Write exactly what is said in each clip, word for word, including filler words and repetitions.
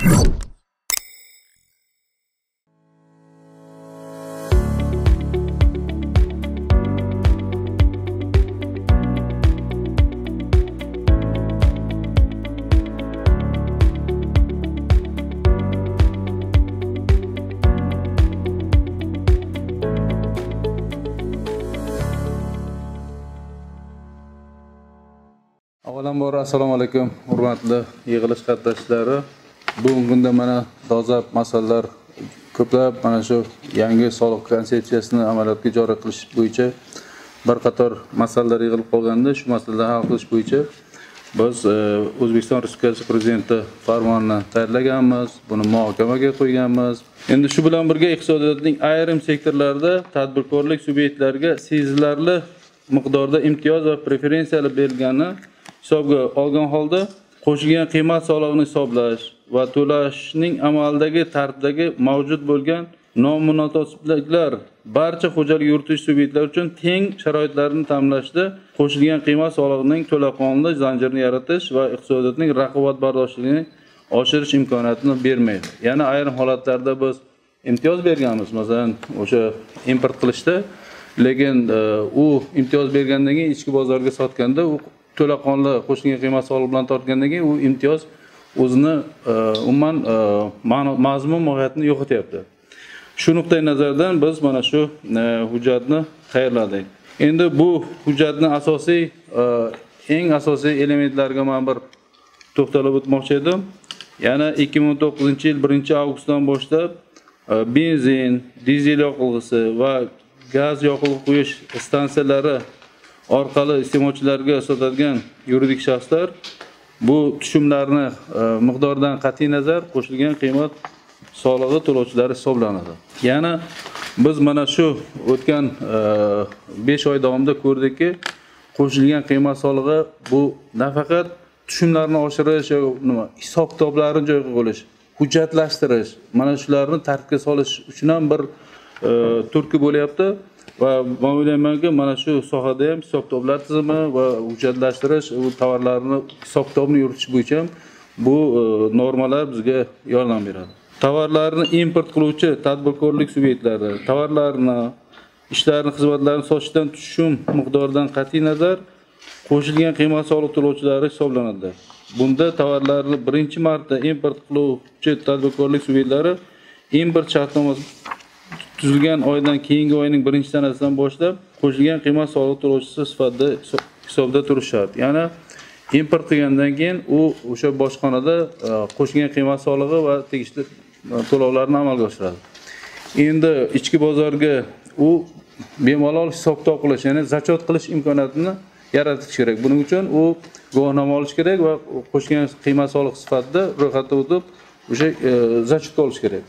Avvalambor assalomu alaykum hurmatli yig'ilish qatnashchilari. Bugungi kunda mana dolzarb masalalar ko'plab mana shu yangi soliq konsepsiyasini amaliyotga joriy qilish bo'yicha bir qator masalalar yig'ilib qolganda, shu masalalarni hal qilish bo'yicha biz O'zbekiston Respublikasi Prezidenti farmonini tayyorlaganmiz, buni muhokamaga qo'yganmiz. Endi shu bilan birga iqtisodiyotning ayrim sektorlarida tadbirkorlik subyektlariga sezilarli miqdorda imtiyoz va preferensiyalar berilgani hisobga olgan holda qo'shilgan qiymat solig'ini hisoblash va to'lashning amaldagi tartibdagi mavjud bo'lgan nomunosibliklar barcha xo'jalik yuritish subyektlari uchun teng sharoitlarni ta'minlashda qo'shilgan qiymat solig'ining to'laqonli zanjirini yaratish va iqtisodiyotning raqobatbardoshligini oshirish imkoniyatini bermaydi. Yana ayrim holatlarda biz imtiyoz berganmiz, masalan, o'sha import qilishda, lekin u imtiyoz bergandan keyin ichki bozorga sotganda u to'laqonli qo'shilgan qiymat solig'i bilan tortgandan keyin u imtiyoz o'zini umuman mazmun mohiyatini yo'qotyapti. Shu nuqtai nazardan biz mana shu hujjatni tayyorladik. Endi bu hujjatning asosiy eng asosiy elementlariga men bir to'xtalib o'tmoqchi edim. Yana ikki ming o'n to'qqizinchi yil birinchi avgustdan boshlab benzin, dizel yoqilg'isi va gaz yoqilg'i quyish stansiyalari orqali iste'molchilarga sotadigan yuridik shaxslar bu tushumlarni miqdoridan qat'iy nazar qo'shilgan qiymat solig'i to'lovchilari hisoblanadi. Yana biz mana shu o'tgan besh oy davomida ko'rdikki, qo'shilgan qiymat solig'i bu nafaqat tushumlarni oshirish yoki nima, hisob-kitoblarni joyiga qo'yish, hujjatlashtirish, mana shularni tartibga solish uchun ham bir turtki bo'lyapti. Va men o'ylaymanki, mana shu sohada ham hisob-kitoblar tizimi va hujjatlashtirish, u tovarlarni hisob-kitobni yuritish bo'yicha ham bu normalar bizga yordam beradi. Tovarlarni import qiluvchi tadbirkorlik subyektlari tovarlarni, ishlarni, xizmatlarni sotishdan tushum miqdoridan qat'iy nazar qo'shilgan qiymat solig'i to'lovchilari hisoblanadi. Bunda tovarlarni birinchi marta import qiluvchi tadbirkorlik subyektlari import shartnomasi tuzilgan oydan keyingi oyning birinchi sanasidan boshlab qo'shilgan qiymat solig'i to'lovchisi sifatida hisobda turish shart. Ya'ni import qilgandan keyin u o'sha bojxonada qo'shilgan qiymat solig'i va tegishli to'lovlarni amalga oshiradi. Endi ichki bozorga u bemalol hisob-kitob qilish, ya'ni zachot qilish imkoniyatini yaratish kerak. Buning uchun u guvohnoma olish kerak va qo'shilgan qiymat solig'i sifatida ro'yxatdan o'tib o'sha zachotga olish kerak.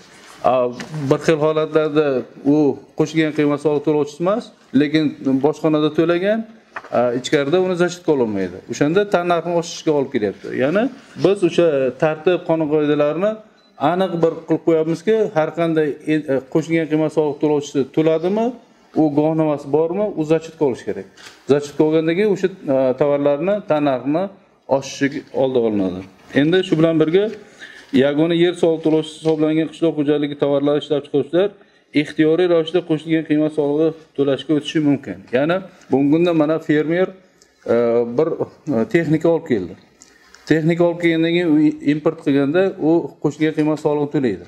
Bir xil holatlarda u qo'shilgan qiymat solig'i to'lovchisi emas, lekin bojxonada to'lagan, ichkarida uni zachotga ololmaydi. O'shanda tannarxni oshishga olib kelyapti. Ya'ni biz o'sha tartib, qonun qoidalarini aniq bir qilib qo'yapmizki, har qanday qo'shilgan qiymat solig'i to'lovchisi to'ladimi, u guvohnomasi bormi, u zachotga olish kerak. Zachotga olgandan keyin o'sha tovarlarni tannarxini oshishi oldi olinadi. Endi shu bilan birga yagona yer soliq to'lovchisi hisoblangan qishloq xo'jaligi tovarlari ishlab chiqaruvchilar ixtiyoriy ravishda qo'shilgan qiymat solig'i to'lashga o'tishi mumkin. Ya'ni bugungi kunda mana fermer bir texnika olib keldi. Texnika olib kelgandan keyin u import qilganda u qo'shilgan qiymat solig'ini to'laydi.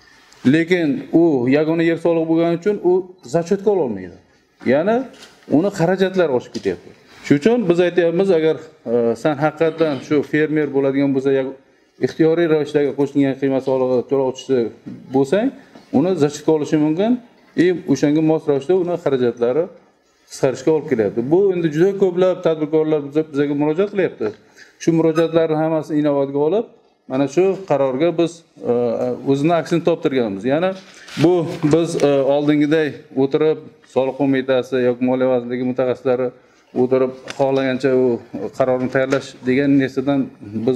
Lekin u yagona yer solig'i bo'lgani uchun u zachotga ola olmaydi. Ya'ni uni xarajatlari oshib ketyapti. Shuning uchun biz aytyapmiz, agar sen haqiqatan shu fermer bo'ladigan bo'lsa, ixtiyoriy ravishda qo'shilgan qiymat solig'i to'lovchisi bo'lsang, uni zachotga olishi mumkin. E o'shanga mos ravishda uni xarajatlari qisqarishga olib kelyapti. Bu endi juda ko'plab tadbirkorlar bizga murojaat qilyapti. Shu murojaatlarni hammasini inobatga olib, mana shu qarorga biz o'zini aksini toptirganmiz. Ya'ni bu biz oldingiday o'tirib soliq qo'mitasi yoki moliya vazirligi mutaxassislari o'tirib xohlagancha u qarorni tayyorlash degan narsadan biz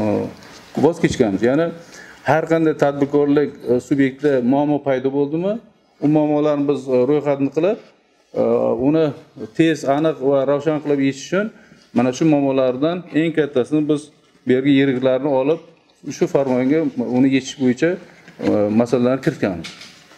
voz kechganmiz. Ya'ni har qanday tadbirkorlik subyektida muammo paydo bo'ldimi, u muammolarni biz ro'yxatni qilib, uni tez, aniq va ravshan qilib yechish uchun mana shu muammolardan eng kattasini biz bu yerga yiriklarni olib shu farmonga uni yechish bo'yicha masalalarni kiritganmiz.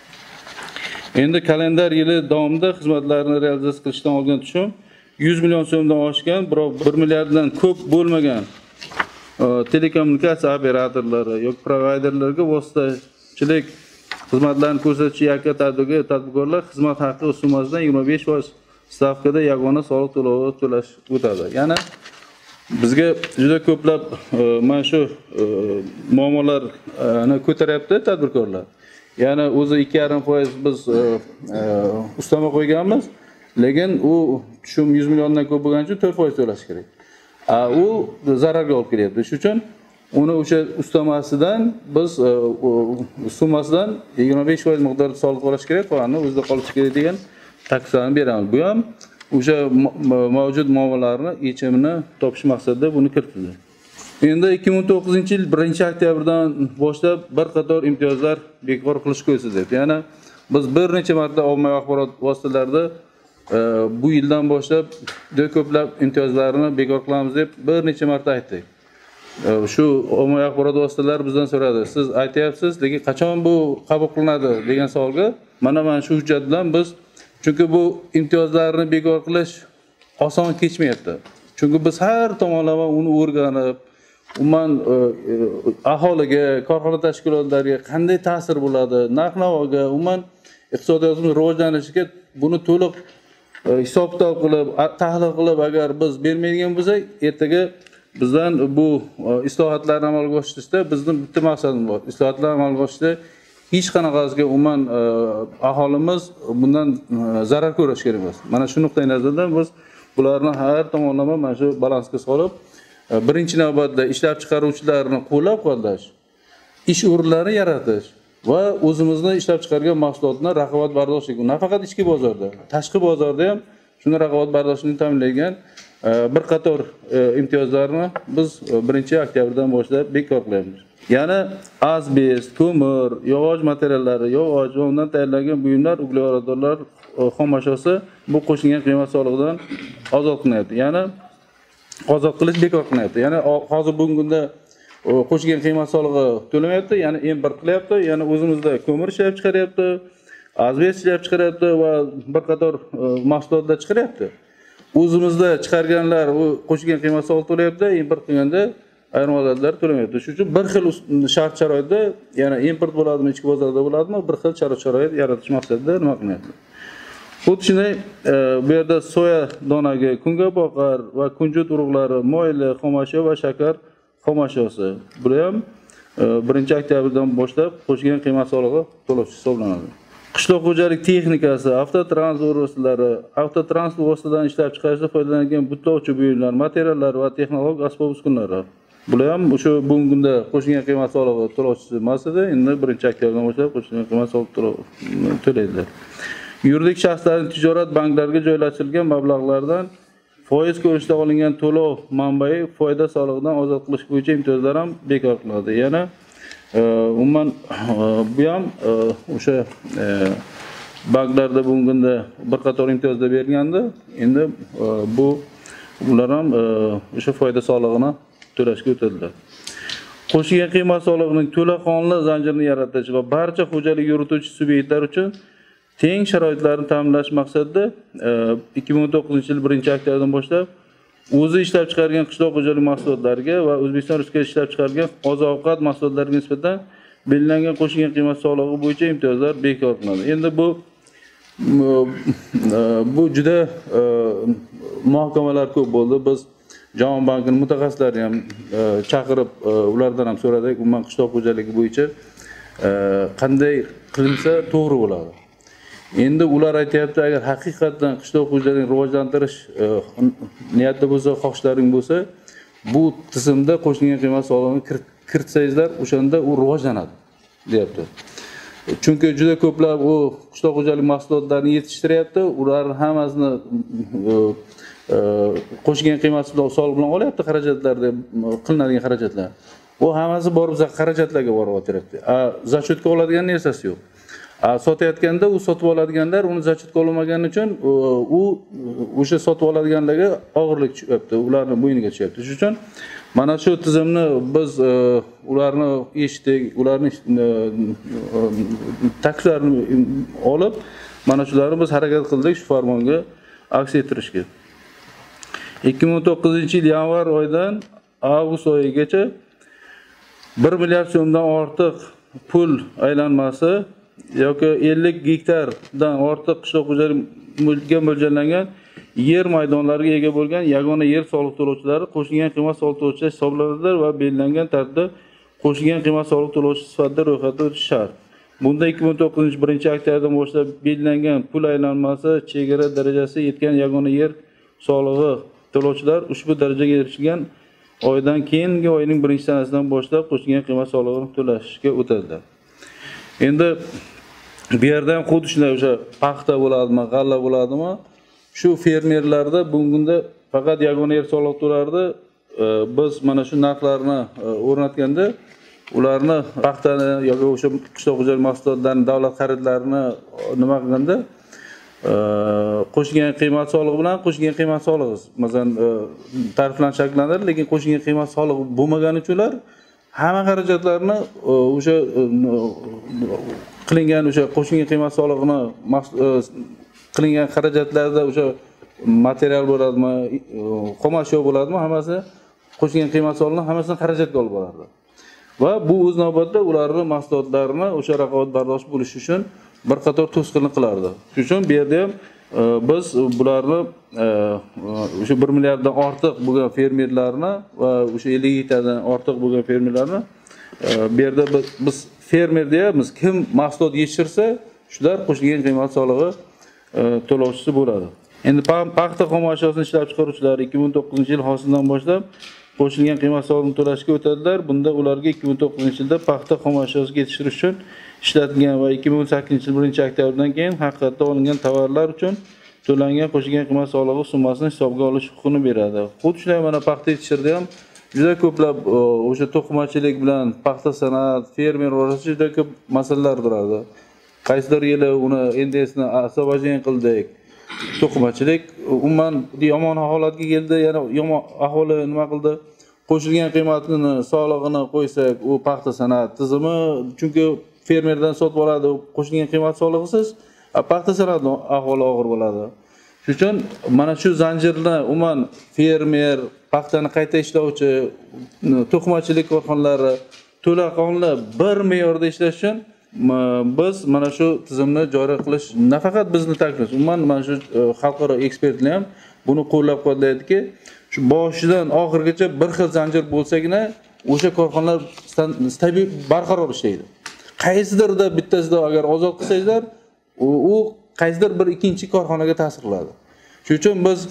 Endi kalendar yili davomida xizmatlarni realizatsiya qilishdan olgan tushum yuz million so'mdan oshgan, biroq bir milliarddan ko'p bo'lmagan telekommunikatsiya operatorlari yoki provayderlarga vositachilik xizmatlarni ko'rsatuvchi yakka tadbirkor tadbirkorlar xizmat haqi summasidan yigirma besh foiz stavkada yagona soliq to'lovi to'lash o'tadi. Ya'ni bizga juda ko'plab mana shu muammolarni ko'taryapti tadbirkorlar. Ya'ni o'zi ikki yarim foiz biz ustama qo'yganmiz, lekin u tushum yuz milliondan ko'p bo'lgani uchun to'rt foiz to'lash kerak. U zararga olib kelyapti. Shuning uchun uni o'sha ustamasidan biz summasidan yigirma besh foiz miqdorda soliq to'lash kerak, qolganini o'zida qolishi kerak degan takliflarni beramiz. Bu ham o'sha mavjud muammolarni yechimini topish maqsadida buni kiritildi. Endi ikki ming o'n to'qqizinchi yil birinchi oktyabrdan boshlab bir qator imtiyozlar bekor qilish ko'zlanadi. Ya'ni biz bir necha marta ommaviy axborot vositalarida bu yildan boshlab juda ko'plab imtiyozlarni bekor qilamiz deb bir necha marta aytdik. Shu ommaviy axborot vositalari bizdan so'radi. Siz aytyapsiz, lekin qachon bu qabul qilinadi degan savolga mana mana shu hujjat bilan biz, chunki bu imtiyozlarni bekor qilish oson kechmayapti. Chunki biz har tomonlama uni o'rganib, umuman aholiga, korxona tashkilotlariga qanday ta'sir bo'ladi, narx-navoga, umuman iqtisodiyotimiz rivojlanishiga buni to'liq hisob-kitob qilib, tahlil qilib agar biz bermaydigan bo'lsak, ertaga bizdan bu islohotlarni amalga oshirishda bizning bitta maqsadimiz bor. Islohotlarni amalga oshirishda hech qanaqasiga umuman aholimiz bundan zarar ko'rish kerak emas. Mana shu nuqtai nazardan biz bularni har tomonlama mana shu balansga solib, birinchi navbatda ishlab chiqaruvchilarni qo'llab-quvvatlash, ish o'rinlari yaratish va o'zimizni ishlab chiqargan mahsulotni raqobatbardoshlik, nafaqat ichki bozorda, tashqi bozorda ham shuni raqobatbardoshlikni ta'minlaydigan bir qator imtiyozlarni biz birinchi oktyabrdan boshlab bekor qilyapmiz. Ya'ni asbest, ko'mir, yog'och materiallari, yog'och va undan tayyorlangan buyumlar, uglevorodlar xom ashyosi bu qo'shilgan qiymat solig'idan ozod qilinadi. Ya'ni ozod qilish bekor qilinadi. Ya'ni hozir bugungi kunda qo'shilgan qiymat solig'i to'lamayapti, ya'ni import qilyapti, ya'ni o'zimizda ko'mir ishlab chiqaryapti, asbest ishlab chiqaryapti va bir qator mahsulotlar chiqaryapti. O'zimizda chiqarganlar u qo'shilgan qiymat solig'i to'layapti, import qilganda ayrim holatlar to'lamayapti. Shuning uchun bir xil shart sharoitda, ya'ni import bo'ladimi, ichki bozorda bo'ladimi, bir xil shart sharoit yaratish maqsadida nima qilyapti. Xuddi shunday bu yerda soya donagi, kungaboqar va kunjut urug'lari, moyli, xom ashyo va shakar xom ashyosi. Bular ham birinchi oktyabrdan boshlab qo'shilgan qiymat solig'i to'lovchi hisoblanadi. Qishloq xo'jalik texnikasi, avtotransport vositalari, avtotransport vositalarini ishlab chiqarishda foydalanilgan butlovchi buyumlar, materiallar va texnologik asbob-uskunalar. Bular ham o'sha bugungi kunda qo'shilgan qiymat solig'i to'lovchisi emas edi, endi birinchi oktyabrdan boshlab qo'shilgan qiymat solig'i to'laydilar. Yuridik shaxslarning tijorat banklariga joylashtirilgan mablag'lardan foiz ko'rinishda olingan to'lov manbai foyda solig'idan ozod qilish bo'yicha imtiyozlar ham bekor qilinadi. Yana umuman bu ham o'sha banklarda bugungi kunda bir qator imtiyozlar berilgandi. Endi bu ular ham o'sha foyda solig'ini to'lashga o'tadilar. Qo'shilgan qiymat solig'ining to'laqonli zanjirini yaratish va barcha xo'jalik yurituvchi subyektlar uchun teng sharoitlarni ta'minlash maqsadida ikki ming o'n to'qqizinchi yil birinchi oktyabrdan boshlab o'zi ishlab chiqargan qishloq xo'jalik mahsulotlariga va O'zbekiston Respublikasi ishlab chiqargan oziq-ovqat mahsulotlariga nisbatan belgilangan qo'shilgan qiymat solig'i bo'yicha imtiyozlar bekor qilinadi. Endi bu bu juda muhokamalar ko'p bo'ldi. Biz Jahon bankining mutaxassislarini ham chaqirib, ulardan ham so'radik, umuman qishloq xo'jaligi bo'yicha qanday qilinsa to'g'ri bo'ladi. Endi ular aytayapti, agar haqiqatan qishloq xo'jaligini rivojlantirish niyatda bo'lsa, xohishlaring bo'lsa, bu tizimda qo'shilgan qiymat solig'ini kiritsangizlar, o'shanda u rivojlanadi, deyapti. Chunki juda ko'plab u qishloq xo'jalik mahsulotlarini yetishtiryapti, ularning hammasini qo'shilgan qiymat solig'i bilan olyapti, xarajatlarda qilinadigan xarajatlar. U hammasi borib xarajatlarga borib o'tiryapti. A, za счетga oladigan narsasi yo'q. Sotayotganda u sotib oladiganlar uni zachetga olmagani uchun u o'sha sotib oladiganlarga og'irlik tushyapti, ularning bo'yniga tushyapti. Shuning uchun mana shu tizimni biz ularni eshitdik, ularning takliflarini olib, mana shularni biz harakat qildik shu farmonga aks ettirishga. ikki ming o'n to'qqizinchi yil yanvar oyidan avgust oyigacha bir milliard so'mdan ortiq pul aylanmasi yoki ellik gektardan ortiq qishloq xo'jaligiga mo'ljallangan yer maydonlariga ega bo'lgan yagona yer soliq to'lovchilari qo'shilgan qiymat soliq to'lovchilari hisoblanadilar va belgilangan tartibda qo'shilgan qiymat soliq to'lovchi sifatida ro'yxatdan o'tish shart. Bunda ikki ming o'n to'qqizinchi yil birinchi oktyabrdan boshlab belgilangan pul aylanmasi chegara darajasiga yetgan yagona yer solig'i to'lovchilar ushbu darajaga erishgan oydan keyingi oyning birinchi sanasidan boshlab qo'shilgan qiymat solig'ini to'lashga o'tadilar. Endi bu yerda ham xuddi shunday o'sha paxta bo'ladimi, g'alla bo'ladimi? Shu fermerlarda bugunda faqat yagona yer soliq to'lardi. Biz mana shu narxlarni o'rnatganda ularni paxtani yoki o'sha qishloq xo'jaligi mahsulotlarining davlat xaridlarini nima qilganda qo'shilgan qiymat solig'i bilan qo'shilgan qiymat solig'i masalan tariflar shakllanadi, lekin qo'shilgan qiymat solig'i bo'lmagani uchun ular hamma xarajatlarni o'sha qilingan o'sha qo'shilgan qiymat solig'ini qilingan xarajatlarda o'sha material bo'ladimi, xomashyo bo'ladimi, hammasi qo'shilgan qiymat solig'ini hammasini xarajatga olib boradi. Va bu o'z navbatida ularning mahsulotlarini o'sha raqobatbardosh bo'lish uchun bir qator to'sqinlik qilardi. Shuning uchun bu yerda ham biz bularni o'sha bir milliarddan ortiq bo'lgan fermerlarni va o'sha ellik gektardan ortiq bo'lgan fermerlarni bu yerda biz fermer deyapmiz. Kim mahsulot yetishtirsa, shular qo'shilgan qiymat solig'i to'lovchisi bo'ladi. Endi paxta xomashyosini ishlab chiqaruvchilar ikki ming o'n to'qqizinchi yil hosildan boshlab qo'shilgan qiymat solig'ini to'lashga o'tadilar. Bunda ularga ikki ming o'n to'qqizinchi yilda paxta xomashyosiga yetishtirish uchun ishlatilgan va ikki ming o'n sakkizinchi yil birinchi oktyabrdan keyin haqiqatda olingan tovarlar uchun to'langan qo'shilgan qiymat solig'i summasini hisobga olish huquqini beradi. Xuddi shunday mana paxta yetishtirishda ham juda ko'plab o'sha to'qimachilik bilan paxta sanoat, fermer orasida juda ko'p masalalar turadi. Qaysidir yili uni endesini освобождение qildik. To'qimachilik umuman yomon holatga keldi, yana yomon ahvoli nima qildi? Qo'shilgan qiymatini solig'ini qo'ysak, u paxta sanoat tizimi, chunki fermerdan sotib oladi, qo'shilgan qiymat solig'isiz, paxta sanoatning ahvoli og'ir bo'ladi. Shuning uchun mana shu zanjirni umuman fermer, paxtani qayta ishlovchi, to'qimachilik korxonalari to'laqonli bir me'yorda ishlash uchun biz mana shu tizimni joriy qilish nafaqat bizni taklifimiz, umuman mana shu xalqaro ekspertlar ham buni qo'llab-quvvatlaydiki, shu boshidan oxirigacha bir xil zanjir bo'lsagina o'sha korxonalar stabil barqaror ishlaydi. Qaysidirda bittasida agar ozod qilsanglar, u qaysidir bir ikkinchi korxonaga ta'sir qiladi. Shuning uchun biz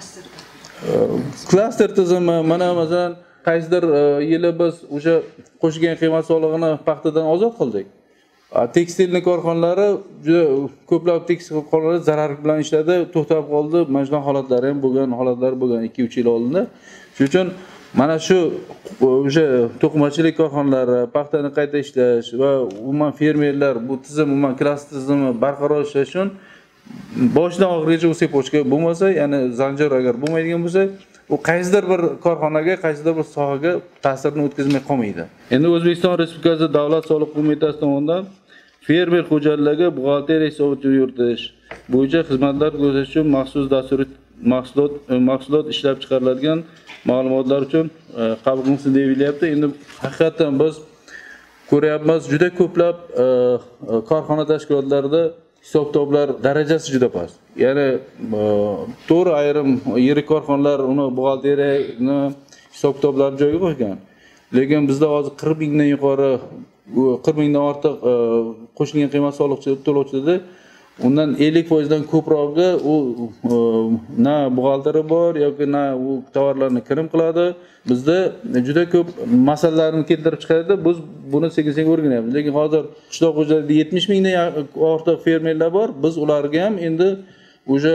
klaster tizimi, mana masalan qaysidir yili biz o'sha qo'shilgan qiymat solig'ini paxtadan ozod qildik. Tekstilni korxonalari juda ko'plab tekstil korxonalari zarar bilan ishladi, to'xtab qoldi. Mana shunday holatlari ham bo'lgan, holatlar bo'lgan ikki uch yil oldinda. Shuning uchun mana shu o'sha to'qimachilik korxonalari, paxtani qayta ishlash va umuman fermerlar bu tizim, umuman klaster tizimi barqaror ishlash uchun boshidan oxirigacha o'sib pochka bo'lmasa, ya'ni zanjir agar bo'lmaydigan bo'lsa, u qaysidir bir korxonaga, qaysidir bir sohaga ta'sirini o'tkazmay qolmaydi. Endi O'zbekiston Respublikasi Davlat soliq qo'mitasi tomonidan fermer xo'jaliklariga buxgalteriya hisobotini yuritish bo'yicha xizmatlar ko'rsatish uchun maxsus dasturiy mahsulot mahsulot ishlab chiqariladigan ma'lumotlar uchun qabul qilinsin deyilyapti. Endi haqiqatan biz ko'ryapmiz, juda ko'plab korxona tashkilotlarida hisob-kitoblar darajasi juda past. Ya'ni to'g'ri ayrim yirik korxonalar uni buxgalteriyani hisob-kitoblari joyiga qo'ygan. Lekin bizda hozir qirq mingdan yuqori, qirq mingdan ortiq qo'shilgan qiymat soliqchi to'lovchilarda undan ellik foiz dan ko'prog'i u na buxgalteri bor yoki na u tovarlarni kirim qiladi. Bizda juda ko'p masalalarni keltirib chiqadi. Biz buni sekin-sekin o'rganyapmiz. Lekin hozir qishloq xo'jaligida yetmish mingdan ortiq fermerlar bor. Biz ularga ham endi o'sha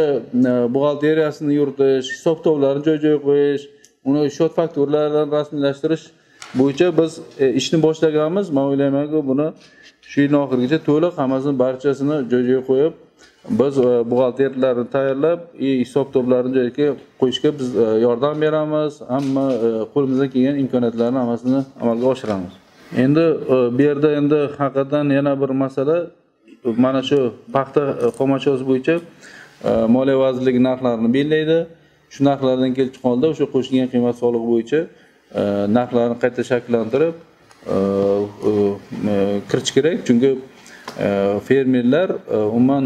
buxgalteriyasini yuritish, hisob-kitoblarni joy-joyiga qo'yish, uni shot fakturalarini rasmiylashtirish bo'yicha biz e, ishni boshlaganmiz. Men o'ylaymanki, buni shu yil oxirigacha to'liq hammasini barchasini joy-joyiga qo'yib, biz e, buxgalterlarni tayyorlab, e, hisob kitoblarini joyiga qo'yishga biz e, yordam beramiz. Hamma e, qo'limizdan kelgan imkoniyatlarni hammasini amalga oshiramiz. Endi e, bu yerda endi haqiqatan yana bir masala, mana shu paxta xomashyosi bo'yicha Moliya vazirligi narxlarini belgilaydi. Shu narxlardan kelib chiqqanda o'sha qo'shilgan qiymat solig'i bo'yicha narxlarni qayta shakllantirib kirish kerak. Chunki fermerlar umuman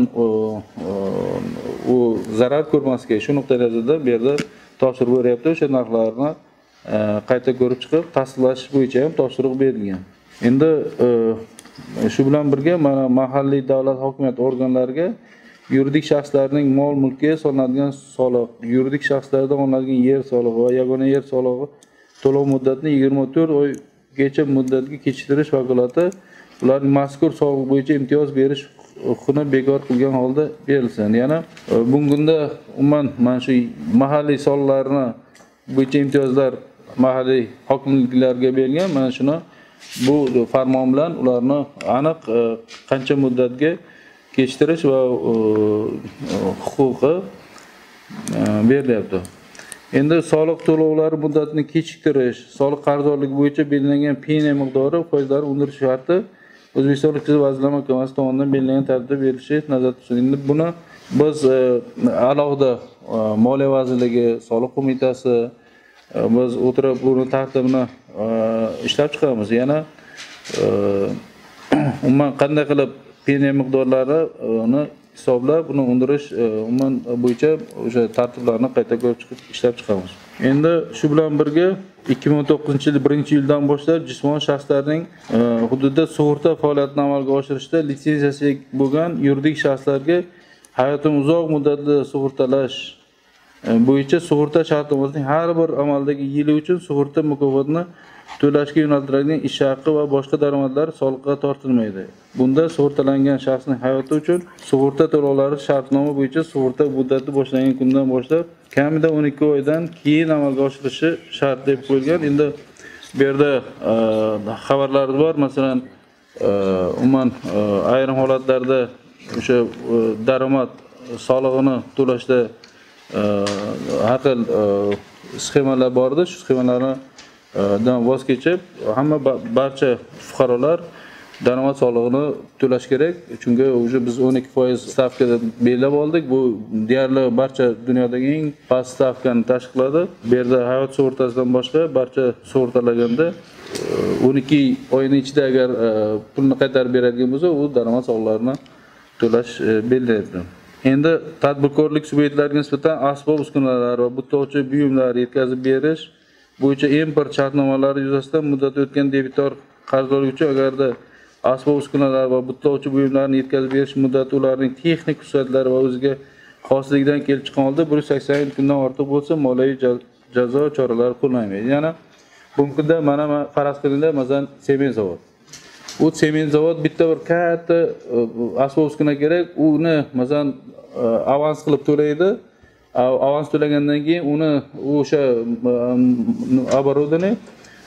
u zarar ko'rmasga shu nuqtai nazardan bu yerda topshiriq beryapti. O'sha narxlarni qayta ko'rib chiqib, tasdiqlash bo'yicha ham topshiriq berilgan. Endi shu bilan birga mana mahalliy davlat hokimiyat organlariga yuridik shaxslarning mol mulkiga solinadigan soliq, yuridik shaxslardan olinadigan yer solig'i va yagona yer solig'i to'lov muddatini yigirma to'rt oygacha muddatga kechiktirish vakolati ularning mazkur soliq bo'yicha imtiyoz berish huquqini bekor qilgan holda berilsin. Yana bugungi kunda umuman mana shu mahalliy soliqlarni bo'yicha imtiyozlar mahalliy hokimliklarga berilgan. Mana shuni bu farmon bilan ularni aniq qancha muddatga kechiktirish va huquqi berilyapti. Endi soliq to'lovlari muddatini kechiktirish, soliq qarzdorligi bo'yicha belgilangan penya miqdori foizlarni undirish sharti O'zbekiston Iqtisodiy vazirlar mahkamasi tomonidan belgilangan tartibda berilishi nazarda tutilgan. Endi buni biz alohida Moliya vazirligi, soliq qo'mitasi biz o'tirib buni tartibini ishlab chiqamiz. Yana umuman qanday qilib penya miqdorlarini hisoblab, buni undirish umuman bo'yicha o'sha tartiblarni qayta ko'rib chiqib ishlab chiqamiz. Endi shu bilan birga ikki ming o'n to'qqizinchi yil birinchi yildan boshlab jismoniy shaxslarning hududida sug'urta faoliyatini amalga oshirishda litsenziyasi bo'lgan yuridik shaxslarga hayotini uzoq muddatli sug'urtalash bo'yicha sug'urta shartnomasining har bir amaldagi yili uchun sug'urta mukofotini to'lashga yo'naltirilgan ish haqi va boshqa daromadlar soliqqa tortilmaydi. Bunda sug'urtalangan shaxsning hayoti uchun sug'urta to'lovlari shartnoma bo'yicha sug'urta muddati boshlangan kundan boshlab kamida o'n ikki oydan keyin amalga oshirilishi shart deb qo'yilgan. Endi bu yerda xabarlar bor. Masalan, umuman ayrim holatlarda o'sha daromad solig'ini to'lashda har xil sxemalar bor edi. Shu sxemalarni dan voz kechib, hamma barcha fuqarolar daromad solig'ini to'lash kerak. Chunki o'sha biz o'n ikki foiz stavkada belgilab oldik. Bu deyarli barcha dunyodagi eng past stavkani tashkil qiladi. Bu yerda hayot sug'urtasidan boshqa barcha sug'urtalaganda o'n ikki oyning ichida agar pulni qaytarib beradigan bo'lsa, u daromad soliqlarini to'lash belgilanadi. Endi tadbirkorlik subyektlariga nisbatan asbob uskunalar va butlovchi buyumlar yetkazib berish bo'yicha import shartnomalari yuzasidan muddati o'tgan debitor qarzdorlik uchun agarda asbob uskunalar va butlovchi buyumlarni yetkazib berish muddati ularning texnik xususiyatlari va o'ziga xosligidan kelib chiqqan holda bir yuz sakson kundan ortiq bo'lsa moliyaviy jazo choralari qo'llanmaydi. Yana bugungi kunda mana faraz qilinglar, masalan, sement zavod. U sement zavod bitta bir katta asbob uskuna kerak, uni masalan avans qilib to'laydi. Avans to'lagandan keyin uni o'sha оборудование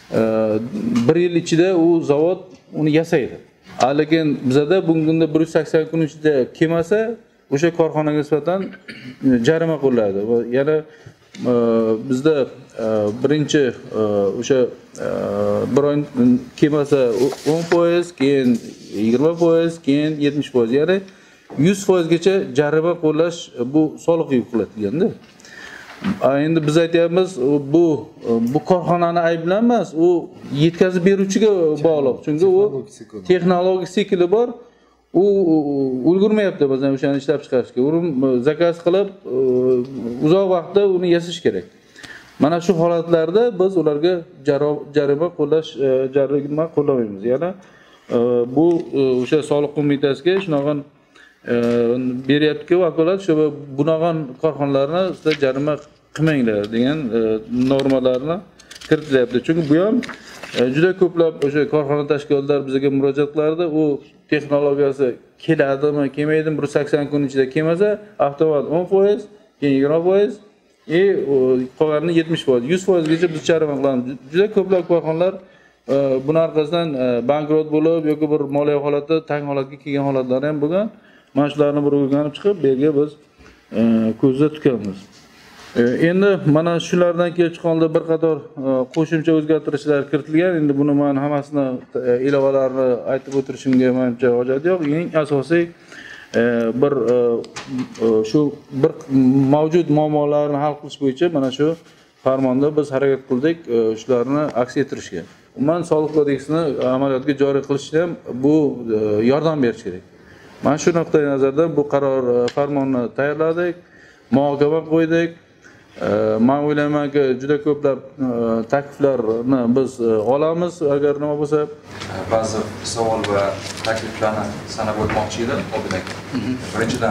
bir yil ichida u zavod uni yasaydi. Lekin bizda bugungi kunda bir yuz sakson kun ichida kelmasa, o'sha korxonaga nisbatan jarima qo'llanadi. Va yana bizda birinchi o'sha bir oy kelmasa o'n foiz, keyin yigirma foiz, keyin yetmish foiz, ya'ni yuz foizgacha jarima qo'llash bu soliq yuklatilganda. Endi biz aytyapmiz, bu bu korxonani ayblamas, u yetkazib beruvchiga bog'liq. Chunki u texnologik sikli bor. U ulgurmayapti bizdan o'shani ishlab chiqarishga. U zakaz qilib uzoq vaqtda uni yasash kerak. Mana shu holatlarda biz ularga jarima qo'llash jarima qo'llamaymiz. Yana bu o'sha soliq qo'mitasiga shunaqa beryapti-ku vakolat, shu bunaqa korxonalarni sizlar jarima qilmanglar degan normalarni kiritilyapti. Chunki bu ham juda ko'plab o'sha korxona tashkilotlari bizga murojaat qilardi. U texnologiyasi keladimi, kelmaydimi, bir yuz sakson kun ichida kelmasa, avtomat o'n foiz, keyin yigirma foiz, e qolganini yetmish foiz, yuz foizgacha biz jarima qilamiz. Juda ko'plab korxonalar buni orqasidan bankrot bo'lib yoki bir moliyaviy holatda tang holatga kelgan holatlari ham bo'lgan. Mana shularni bir o'rganib chiqib, bu yerga biz ko'zda tutganmiz. Endi mana shulardan kelib chiqqanda bir qator qo'shimcha o'zgartirishlar kiritilgan. Endi buni men hammasini ilovalarni aytib o'tirishimga menimcha hojat yo'q. Eng asosiy bir shu bir mavjud muammolarni hal qilish bo'yicha mana shu farmonda biz harakat qildik, shularni aks ettirishga. Umuman soliq kodeksini amaliyotga joriy qilishda ham bu yordam berish kerak. Mana shu nuqtai nazardan bu qaror farmonni tayyorladik, muhokama qo'ydik. Men o'ylaymanki, juda ko'plab takliflarni biz olamiz agar nima bo'lsa. Ba'zi savol va takliflarni sanab o'tmoqchi edim, Obid aka. Birinchidan,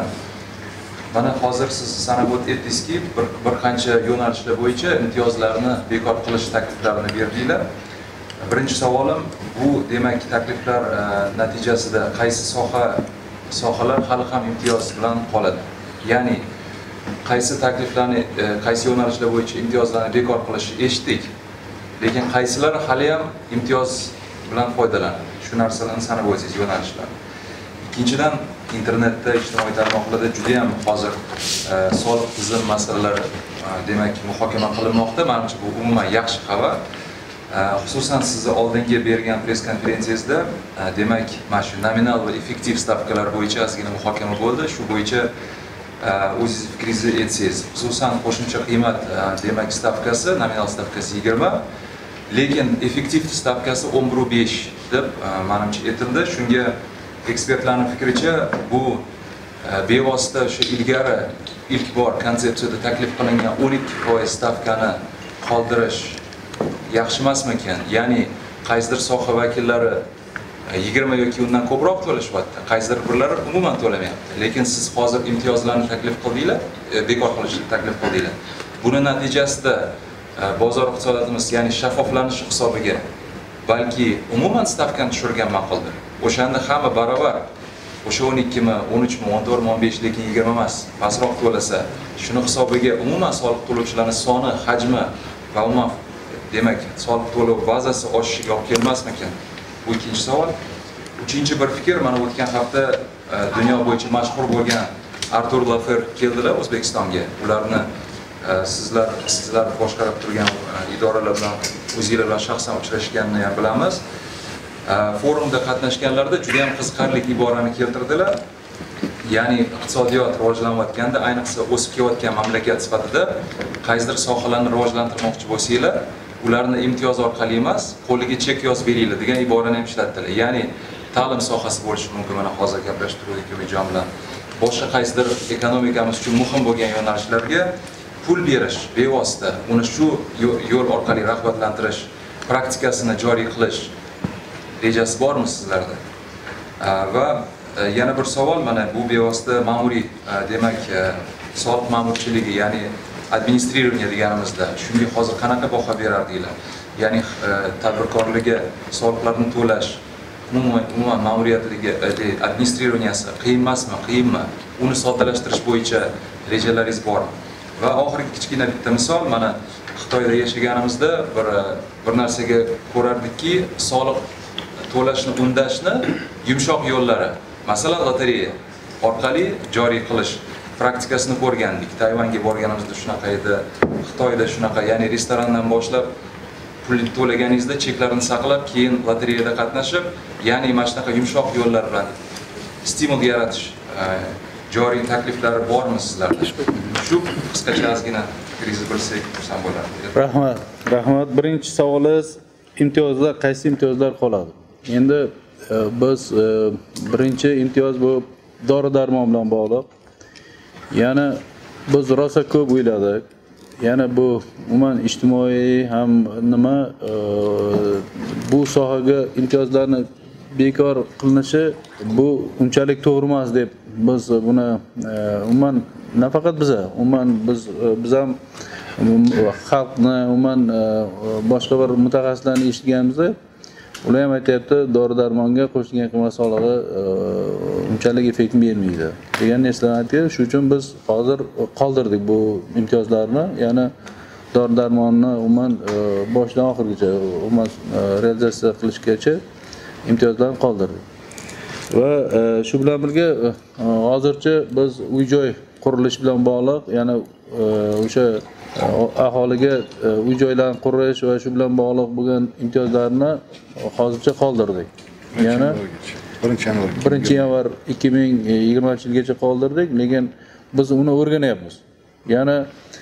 mana hozir siz sanab o'tdingizki, bir bir qancha yo'nalishlar bo'yicha imtiyozlarni bekor qilish takliflarini berdinglar. Birinchi savolim, bu demak takliflar natijasida qaysi soha sohalar hali ham imtiyoz bilan qoladi? Ya'ni qaysi takliflarni, qaysi yo'nalishlar bo'yicha imtiyozlarni bekor qilish eshitdik, lekin qaysilari hali ham imtiyoz bilan foydalanadi? Shu narsalarni sanab o'tsangiz yo'nalishlar. Ikkinchidan, internetda, ijtimoiy tarmoqlarda juda ham hozir soliq tizim masalalari demak muhokama qilinmoqda. Menimcha bu umuman yaxshi xabar. Xususan sizni oldingi bergan press konferensiyangizda demak mana shu nominal va effektiv stavkalar bo'yicha ozgina muhokama bo'ldi. Shu bo'yicha o'zingiz fikringizni aytsangiz, xususan qo'shimcha qiymat demak stavkasi, nominal stavkasi yigirma, lekin effektiv stavkasi o'n bir nuqta besh deb menimcha aytildi. Shunga ekspertlarning fikricha bu bevosita o'sha ilgari ilk bor konsepsiyada taklif qilingan o'n ikki foiz stavkani qoldirish yaxshi emasmikan? Ya'ni qaysidir soha vakillari yigirma yoki undan ko'proq to'lashyapti, qaysidir birlari umuman to'lamayapti. Lekin siz hozir imtiyozlarni taklif qildinglar, bekor qilishni taklif qildinglar. Buni natijasida bozor iqtisodiyotimiz, ya'ni shaffoflanishi hisobiga balki umuman stavkani tushirgan ma'quldir. O'shanda hamma barobar, o'sha o'n ikki mi, o'n uch mi, o'n to'rt mi, o'n besh lekin yigirma emas, pastroq to'lasa, shuni hisobiga umuman soliq to'lovchilarning soni, hajmi va umuman demak soliq to'lov bazasi oshishiga olib kelmasmikan? Bu ikkinchi savol. Uchinchi bir fikr, mana o'tgan hafta dunyo bo'yicha mashhur bo'lgan Artur Lafer keldilar O'zbekistonga. Ularni sizlar sizlar boshqarib turgan idoralar bilan o'zingizlar bilan shaxsan uchrashganini ham bilamiz. Forumda qatnashganlarda juda ham qiziqarli iborani keltirdilar. Ya'ni iqtisodiyot rivojlanayotganda, ayniqsa o'sib kelayotgan mamlakat sifatida qaysidir sohalarni rivojlantirmoqchi bo'lsanglar, ularni imtiyoz orqali emas, qo'liga chek yozib beringlar degan iborani ham ishlatdilar. Ya'ni ta'lim sohasi bo'lishi mumkin, mana hozir gaplashib turdik Umidjon bilan. Boshqa qaysidir ekonomikamiz uchun muhim bo'lgan yo'nalishlarga pul berish bevosita, uni shu yo'l orqali rag'batlantirish praktikasini joriy qilish rejasi bormi sizlarda? Va yana bir savol, mana bu bevosita ma'muriy demak soliq ma'murchiligi, ya'ni administrirovание deganimizda, shunga hozir qanaqa baho berardinglar? Ya'ni tadbirkorlarga soliqlarni to'lash, umuman umuman ma'muriyatligi, administrirovaniyasi qiyin emasmi, qiyinmi? Uni soddalashtirish bo'yicha rejalaringiz bormi? Va oxirgi kichkina bitta misol, mana Xitoyda yashaganimizda bir bir narsaga ko'rardikki, soliq to'lashni undashni yumshoq yo'llari, masalan lotereya orqali joriy qilish praktikasini ko'rgandik. Tayvanga borganimizda shunaqa edi, Xitoyda shunaqa, ya'ni restorandan boshlab pul to'laganingizda cheklarni saqlab, keyin lotereyada qatnashib, ya'ni mana shunaqa yumshoq yo'llar bilan stimul yaratish joriy takliflari bormi sizlarda? Shu qisqacha ozgina fikringizni bilsak xursand bo'lardim. Rahmat. Rahmat. Birinchi savolingiz, imtiyozlar, qaysi imtiyozlar qoladi? Endi biz birinchi imtiyoz bu dori-darmon bilan bog'liq. Yana biz rosa ko'p o'yladik. Yana bu umuman ijtimoiy ham nima bu sohaga imtiyozlarni bekor qilinishi bu unchalik to'g'ri emas deb biz buni umuman nafaqat biz, umuman biz biz ham xalqni, umuman boshqa bir mutaxassislarni eshitganimizda ular ham aytayapti, dori-darmonga qo'shilgan qiymat solig'i unchalik effekt bermaydi degan narsalarni aytgan. Shuning uchun biz hozir qoldirdik bu imtiyozlarni. Ya'ni dori darmonni umuman boshdan oxirigacha umuman realizatsiya qilishgacha imtiyozlarni qoldirdik. Va shu bilan birga hozircha biz uy-joy qurilishi bilan bog'liq, ya'ni o'sha aholiga uy-joylarni qurish va shu bilan bog'liq bo'lgan imtiyozlarni hozircha qoldirdik. Ya'ni birinchi yanvar ikki ming yigirmanchi yilgacha qoldirdik, lekin biz uni o'rganyapmiz. Ya'ni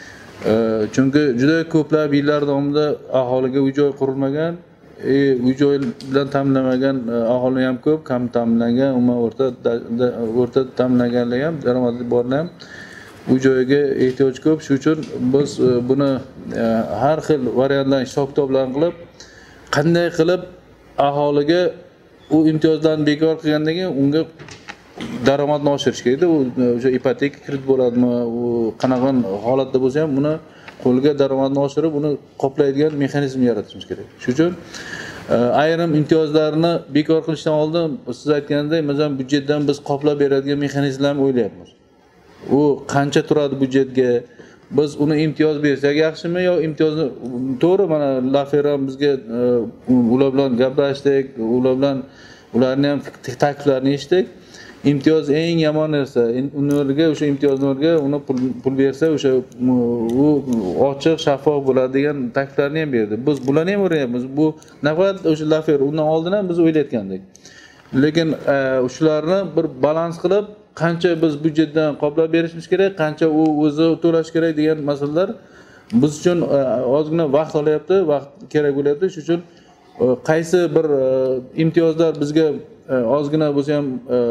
chunki juda ko'plab yillar davomida aholiga uy-joy qurilmagan, e uy-joy bilan ta'minlanmagan aholi ham ko'p, kam ta'minlangan, umuman o'rta o'rta ta'minlanganlar ham, daromadi borlar ham uy-joyga ehtiyoj ko'p. Shuning uchun biz buni har xil variantlarni hisob-kitoblarni qilib, qanday qilib aholiga u imtiyozlarni bekor qilgandan keyin unga daromadni oshirish kerakda. U o'sha ipoteka kredit bo'ladimi, u qanaqa holatda bo'lsa ham buni qo'lga daromadni oshirib, uni qoplaydigan mexanizm yaratishimiz kerak. Shuning uchun ayrim imtiyozlarni bekor qilishdan oldin siz aytgandek, masalan, byudjetdan biz qoplab beradigan mexanizmlarni o'ylayapmiz. U qancha turadi byudjetga? Biz uni imtiyoz bersak yaxshimi yo imtiyozni to'g'ri, mana Lafer ham bizga ular bilan gaplashdik, ular bilan ularning ham takliflarini eshitdik. Imtiyoz eng yomon narsa. Ularga o'sha imtiyozni o'rga uni pul bersa o'sha u ochiq, shaffof bo'ladi degan takliflarni ham berdi. Biz bularni ham o'rganyapmiz. Bu nafaqat o'sha Lafer, undan oldin ham biz o'ylayotgandik. Lekin shularni bir balans qilib, qancha biz byudjetdan qoplab berishimiz kerak, qancha u o'zi to'lash kerak degan masalalar biz uchun ozgina vaqt olyapti, vaqt kerak bo'lyapti. Shuning uchun qaysi bir imtiyozlar bizga ozgina bo'lsa ham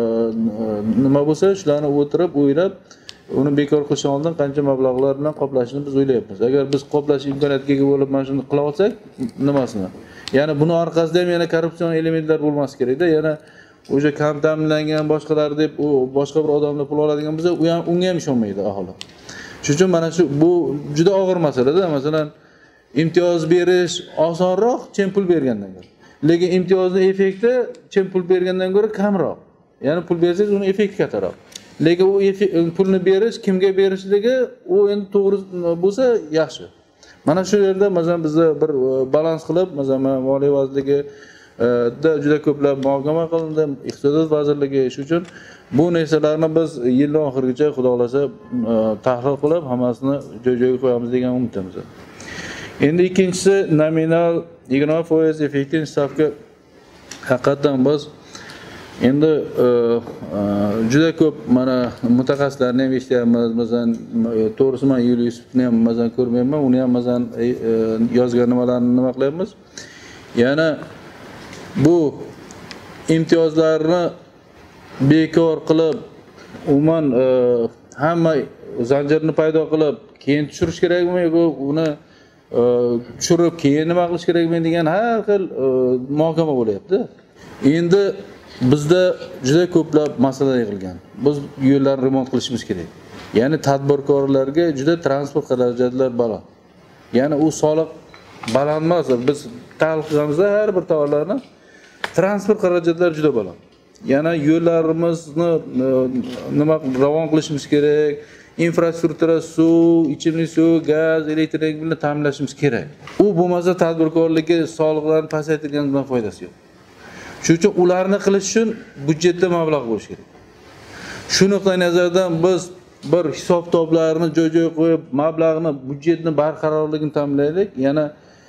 nima bo'lsa, shularni o'tirib, o'ylab, uni bekor qilishdan oldin qancha mablag'lar bilan qoplashni biz o'ylayapmiz. Agar biz qoplash imkoniyatiga ega bo'lib mana shuni qila olsak, nimasini? Ya'ni buni orqasida ham yana korrupsion elementlar bo'lmasi kerak-da. Yana o'sha kam ta'minlangan boshqalar deb u boshqa bir odamlar pul oladigan bo'lsa, u ham unga ham ishonmaydi aholi. Shuning uchun mana shu bu juda og'ir masala-da. Masalan, imtiyoz berish osonroq chin pul bergandan ko'ra. Lekin imtiyozni effekti chin pul bergandan ko'ra kamroq. Ya'ni pul bersangiz uni effekti kattaroq. Lekin u pulni berish, kimga berishligi u endi to'g'ri bo'lsa yaxshi. Mana shu yerda masalan bizda bir balans qilib, masalan, Moliya vazirligi da juda ko'plab muhokama qilindi, Iqtisodiyot vazirligi. Shuning uchun bu narsalarni biz yil oxirigacha xudo xolasa tahlil qilib, hammasini joy-joyiga qo'yamiz degan umiddamiz. Endi ikkinchisi nominal yigirma foiz effektiv stavka. Haqiqatan biz endi juda ko'p mana mutaxassislarni ham eshityapmiz. Masalan, to'g'risi men Yuliy Yusufni ham masalan ko'rmayapman, uni ham masalan yozgan nimalarni nima qilyapmiz. Yana bu imtiyozlarni bekor qilib, umuman hamma zanjirni paydo qilib, keyin tushirish kerakmi yoki uni tushirib keyin nima qilish kerakmi degan har xil muhokama bo'lyapti. Endi bizda juda ko'plab masalalar yig'ilgan. Biz yo'llarni remont qilishimiz kerak. Ya'ni tadbirkorlarga juda transport xarajatlar baland. Ya'ni u soliq baland emas. Biz tahlil qilganimizda har bir tovarlarni transport xarajatlari juda baland. Yana yo'llarimizni nima ravon qilishimiz kerak, infrastruktura, suv, ichimlik suv, gaz, elektr bilan ta'minlashimiz kerak. U bo'lmasa tadbirkorlikka soliqlarni pasaytirgan bilan foydasi yo'q. Shuning uchun ularni qilish uchun byudjetda mablag' bo'lish kerak. Shu nuqtai nazardan biz bir hisob-kitoblarni joy-joyiga qo'yib, mablag'ni, byudjetni barqarorligini ta'minlaylik. Yana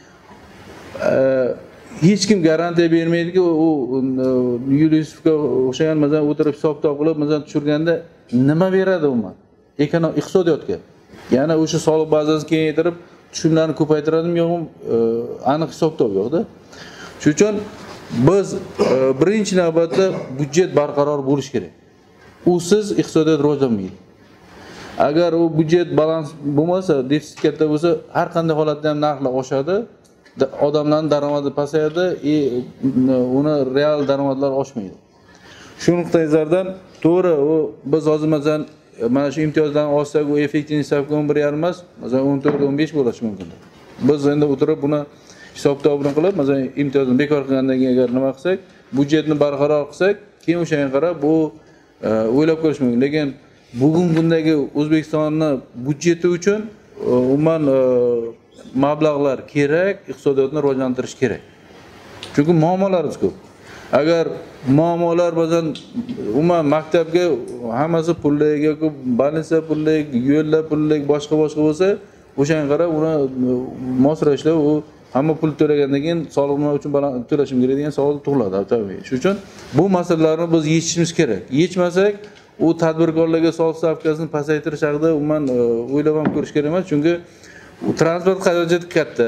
hech kim garantiya bermaydiki, u Yuliy Yusufga o'xshagan masalan o'tirib hisob-kitob qilib, masalan tushirganda nima beradi umuman? Ekonom iqtisodiyotga. Yana o'sha soliq bazasini kengaytirib, tushumlarni ko'paytiradimi yo'qmi? Aniq hisob-kitob yo'q-da. Shuning uchun biz birinchi navbatda byudjet barqaror bo'lish kerak. Usiz iqtisodiyot rivojlanmaydi. Agar u byudjet balans bo'lmasa, defitsit katta bo'lsa, har qanday holatda ham narxlar oshadi, odamlarning daromadi pasayadi, uni real daromadlar oshmaydi. Shu nuqtai nazardan to'g'ri, u biz hozir masalan mana shu imtiyozlarni olsak, u effektiv stavka o'n bir yarim emas, masalan o'n to'rt o'n besh bo'lishi mumkin. Biz endi o'tirib buni hisob-kitobini qilib, masalan imtiyozni bekor qilgandan keyin agar nima qilsak, byudjetni barqaror qilsak, keyin o'shanga qarab bu o'ylab ko'rish mumkin. Lekin bugungi kundagi O'zbekistonning byudjeti uchun umuman mablag'lar kerak, iqtisodiyotni rivojlantirish kerak. Chunki muammolarimiz ko'p. Agar muammolar ba'zan umuman maktabga hammasi pullik yoki больница pullik, yo'llar pullik, boshqa boshqa bo'lsa, o'shanga qarab uni moslashlab u hamma pul to'lagandan keyin soliq nima uchun to'lashim kerak degan savol tug'iladi tabiiy. Shuning uchun bu masalalarni biz yechishimiz kerak. Yechmasak, u tadbirkorlarga soliq stavkasini pasaytirish haqida umuman o'ylab ham ko'rish kerak emas, chunki transport xarajati katta.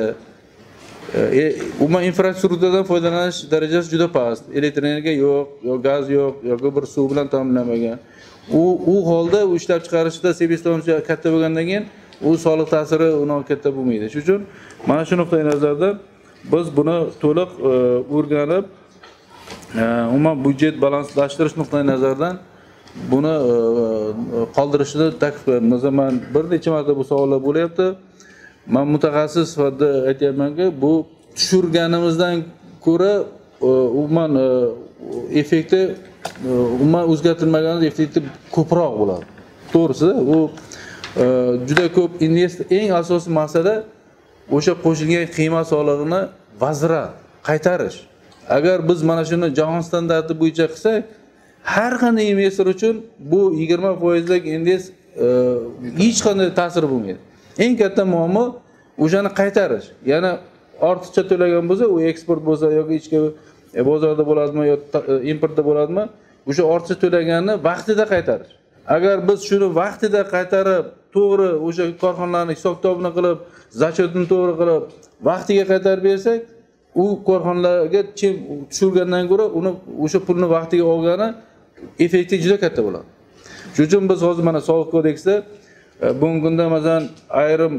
E, umuman infrastrukturadan foydalanish darajasi juda past. Elektr energiya yo'q, yoki gaz yo'q, yoki bir suv bilan ta'minlanmagan. U u holda u ishlab chiqarishda sebestoniya katta bo'lgandan keyin u soliq ta'siri unaqa katta bo'lmaydi. Shuning uchun mana shu nuqtai nazardan biz buni to'liq o'rganib, umuman budjet balanslashtirish nuqtai nazaridan buni qoldirishni taklif qilaman. Masalan, bir necha marta bu savollar bo'lyapti. Men mutaxassis sifatida aytayapmanki, bu tushirganimizdan ko'ra umuman effekti umuman o'zgartirilmagan effekti ko'proq bo'ladi. To'g'risi, u juda ko'p investor, eng asosiy masala o'sha qo'shilgan qiymat solig'ini vazirat qaytarish. Agar biz mana shuni jahon standarti bo'yicha qilsak, har qanday investor uchun bu yigirma foiz lik indeks hech qanday ta'sir bo'lmaydi. Eng katta muammo o'shani qaytarish. Ya'ni ortiqcha to'lagan bo'lsa, u eksport bo'lsa yoki ichki bozorda bo'ladimi yoki importda bo'ladimi, o'sha ortiqcha to'laganni vaqtida qaytarish. Agar biz shuni vaqtida qaytarib, to'g'ri o'sha korxonalarning hisob-kitobini qilib, zachotini to'g'ri qilib, vaqtiga qaytarib bersak, u korxonalarga tushirgandan ko'ra uni o'sha pulni vaqtiga olgani effekti juda katta bo'ladi. Shuning uchun biz hozir mana soliq kodeksida bugungi kunda masalan ayrim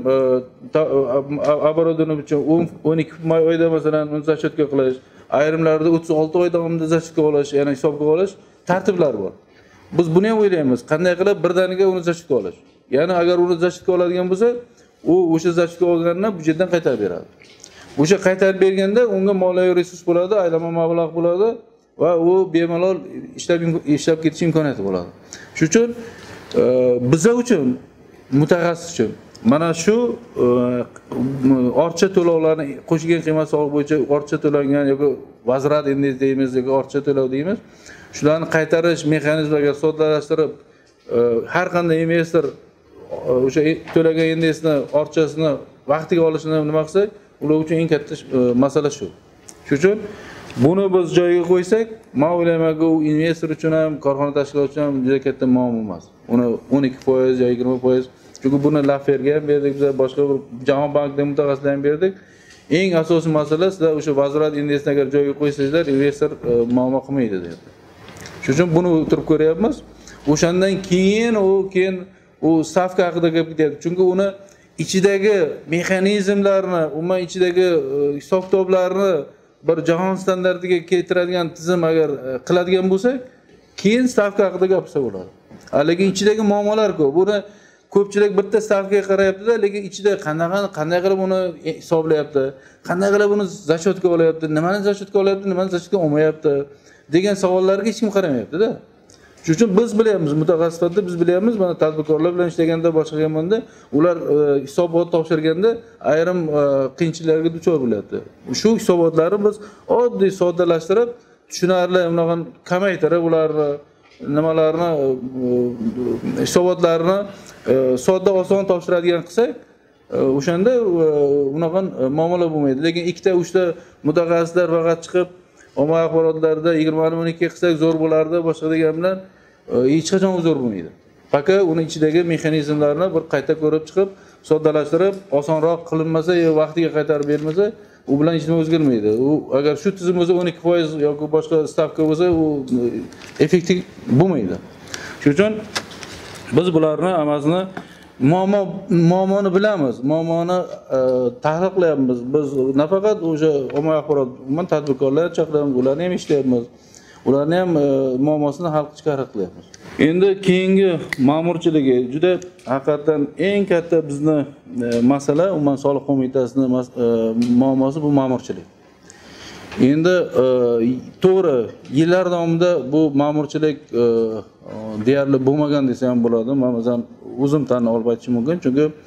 оборудование uchun o'n ikki may oyda masalan uni zachotga qilish, ayrimlarda o'ttiz olti oy davomida zachotga olish, ya'ni hisobga olish tartiblari bor. Biz buni ham o'ylaymiz, qanday qilib birdaniga uni zachotga olish. Ya'ni agar uni zachotga oladigan bo'lsa, u o'sha zachotga olganini budjetdan qaytarib beradi. O'sha qaytarib berganda unga moliyaviy resurs bo'ladi, aylanma mablag' bo'ladi va u bemalol ishlab ishlab ketish imkoniyati bo'ladi. Shuning uchun bizlar uchun, mutaxassis uchun mana shu ortiqcha to'lovlarni qo'shilgan qiymat solig'i bo'yicha ortiqcha to'langan yoki vazirат indeks deymiz yoki ortiqcha to'lov deymiz, shularni qaytarish mexanizmlariga soddalashtirib, har qanday investor o'sha to'lagan indeksni ortiqchasini vaqtiga olishini nima qilsak, ular uchun eng katta masala shu. Shuning uchun buni biz joyiga qo'ysak, men o'ylaymanki, u investor uchun ham, korxona tashkiloti uchun ham juda katta muammo emas. Uni o'n ikki foiz yoki yigirma foiz, chunki buni Laferga ham berdik, biz boshqa Jahon bankida mutaxassislarga ham berdik. Eng asosiy masala sizlar o'sha vazirат indeksini agar joyiga qo'ysangizlar, investor muammo qilmaydi deyapti. Shuning uchun buni o'tirib ko'ryapmiz. O'shandan keyin u keyin u stavka haqida gap ketyapti. Chunki uni ichidagi mexanizmlarni, umuman ichidagi hisob-kitoblarni bir jahon standartiga keltiradigan tizim agar qiladigan bo'lsak, keyin stavka haqida gapirsa bo'ladi. Lekin ichidagi muammolar ko'p. Buni ko'pchilik bitta stavkaga qarayapti-da, lekin ichida qanday qanday qilib uni hisoblayapti, qanday qilib uni zachotga olyapti, nimani zachotga olyapti, nimani zachotga olmayapti degan savollarga hech kim qaramayapti-da. Shuning uchun biz bilyapmiz, mutaxassis sifatida biz bilyapmiz, mana tadbirkorlar bilan ishlaganda, boshqa zamonda ular hisobot topshirganda ayrim qiyinchiliklarga duchor bo'lyapti. Shu hisobotlarni biz oddiy soddalashtirib, tushunarli unaqa kamaytirib, ularni nimalarni hisobotlarni sodda oson topshiradigan qilsak, o'shanda unaqa muammolar bo'lmaydi. Lekin ikkita uchta mutaxassislar faqat chiqib ommaviy axborotlarda yigirma o'n ikki qilsak zo'r bo'lardi, boshqa degan bilan hech qachon zo'r bo'lmaydi. Faqat uni ichidagi mexanizmlarni bir qayta ko'rib chiqib, soddalashtirib, osonroq qilinmasa yoki vaqtiga qaytarib bermasa, u bilan hech nima o'zgarmaydi. U agar shu tizim bo'lsa o'n ikki foiz yoki boshqa stavka bo'lsa, u effektiv bo'lmaydi. Shuning uchun biz bularni hammasini muammo muammoni bilamiz, muammoni tahlil qilyapmiz. Biz nafaqat o'sha ommaviy axborot, umuman tadbirkorlar chaqiramiz, ularni ham eshitayapmiz. Ularni ham muammosini hal qilishga harakat qilyapmiz. Endi keyingi ma'murchiligi juda haqiqatan eng katta bizni masala, umuman soliq qo'mitasining muammosi bu ma'murchilik. Endi to'g'ri, yillar davomida bu ma'murchilik deyarli bo'lmagan desam ham bo'ladi. Men o'zim o'zim tan olib aytishim mumkin, chunki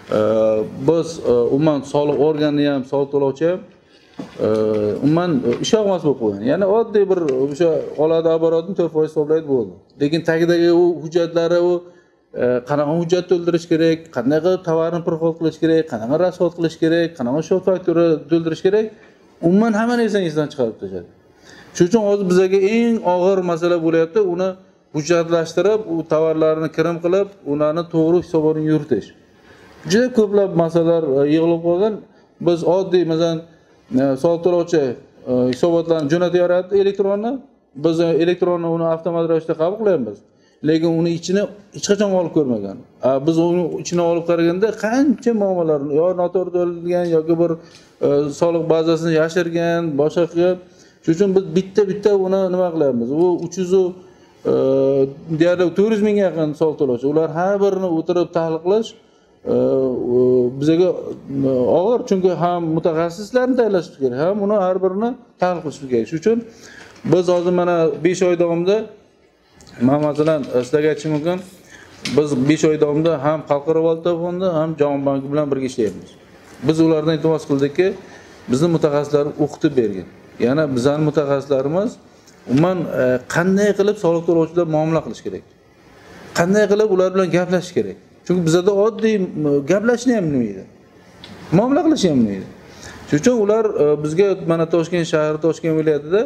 biz umuman soliq organi ham, soliq to'lovchi ham umuman ish olmas bo'lib qo'ygan. Ya'ni oddiy bir o'sha oladi оборотni to'rt foiz hisoblaydi bo'ldi. Lekin tagidagi u hujjatlari u qanaqa hujjat to'ldirish kerak, qanday qilib tovarni prixod qilish kerak, qanaqa rasxod qilish kerak, qanaqa shot faktura to'ldirish kerak, umuman hamma narsani esdan chiqarib tashladi. Shuning uchun hozir bizga eng og'ir masala bo'layapti, uni hujjatlashtirib, u tovarlarni kirim qilib, ularni to'g'ri hisobini yuritish. Juda ko'plab masalalar yig'ilib qolgan. Biz oddiy, masalan, soliq to'lovchi hisobotlarni jo'natib yuboradi elektrondan. Biz elektronni uni avtomat ravishda qabul qilyapmiz. Lekin uni ichini hech qachon olib ko'rmagan. Biz uni ichini olib qaraganda qancha muammolar, yo noto'g'ri to'ldirilgan yoki bir soliq bazasini yashirgan, boshqa qilib. Shuning uchun biz bitta-bitta uni nima qilyapmiz? U uch yuz deyarli to'rt yuz mingga yaqin soliq to'lovchi. Ular har birini o'tirib tahlil qilish bizga og'ir, chunki ham mutaxassislarni tayyorlash kerak, ham uni har birini tahlil qilish kerak. Shuning uchun biz hozir mana besh oy davomida, men masalan sizlarga aytishim mumkin, biz besh oy davomida ham Xalqaro valyuta fondi, ham Jahon banki bilan birga ishlayapmiz. Biz ulardan iltimos qildikki, bizni mutaxassislarni o'qitib bergin. Ya'ni bizning mutaxassislarimiz umuman qanday qilib soliq to'lovchilar muomala qilish kerak? Qanday qilib ular bilan gaplashish kerak? Chunki bizda oddiy gaplashishni ham bilmaydi. Muomala qilishni ham bilmaydi. Shuning uchun ular bizga mana Toshkent shahri, Toshkent viloyatida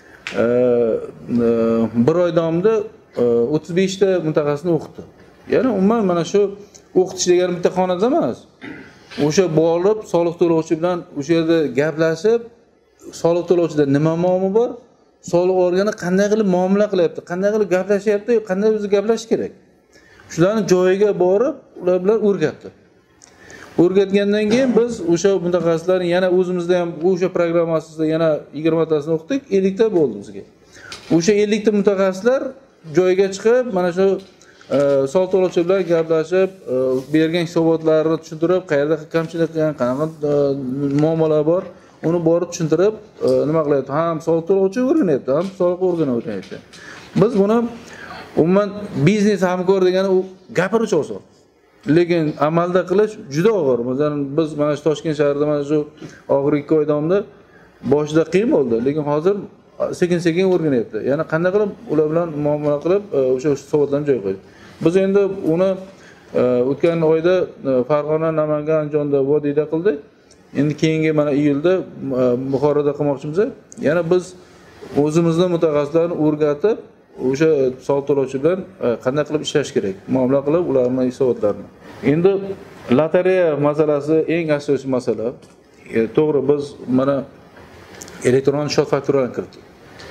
bir oy davomida o'ttiz besh ta mutaxassisni o'qitdi. Ya'ni umuman mana shu o'qitish degani bitta xonada emas. O'sha borib soliq to'lovchi bilan o'sha yerda gaplashib, soliq to'lovchida nima muammo bor, soliq organi qanday qilib muomala qilyapti, qanday qilib gaplashyapti, qanday o'zi gaplashish kerak. Shularni joyiga borib, ular bilan o'rgatdi. O'rgatgandan keyin biz o'sha mutaxassislarni yana o'zimizda ham o'sha programma asosida yana yigirma tasini o'qitdik, ellik ta bo'ldi bizga. O'sha ellik ta mutaxassislar joyiga chiqib, mana shu soliq to'lovchi bilan gaplashib, bergan hisobotlarni tushuntirib, qayerda kamchilik qilgan, qanaqa muammolar bor, uni borib tushuntirib, nima qilyapti? Ham soliq to'lovchi o'rganyapti, ham soliq organi o'rganyapti. Biz buni umuman biznes hamkor degani u gapirish oson. Lekin amalda qilish juda og'ir. Masalan, biz mana shu Toshkent shahrida mana shu oxirgi ikki oy davomida boshida qiyin bo'ldi, lekin hozir sekin-sekin o'rganyapti. Ya'ni qanday qilib ular bilan muomala qilib o'sha hisobotlarni joyiga qo'ydi. Biz endi uni o'tgan oyda Farg'ona, Namangan, Andijonda, Vodiyda qildik. Endi keyingi mana iyulda Buxoroda qilmoqchimiz. Yana biz o'zimizning mutaxassislarni o'rgatib, o'sha soliq to'lovchi bilan qanday qilib ishlash kerak, muomala qilib ularning hisobotlarini. Endi lotereya masalasi eng asosiy masala. To'g'ri, biz mana elektron shot fakturalarni kiritdik.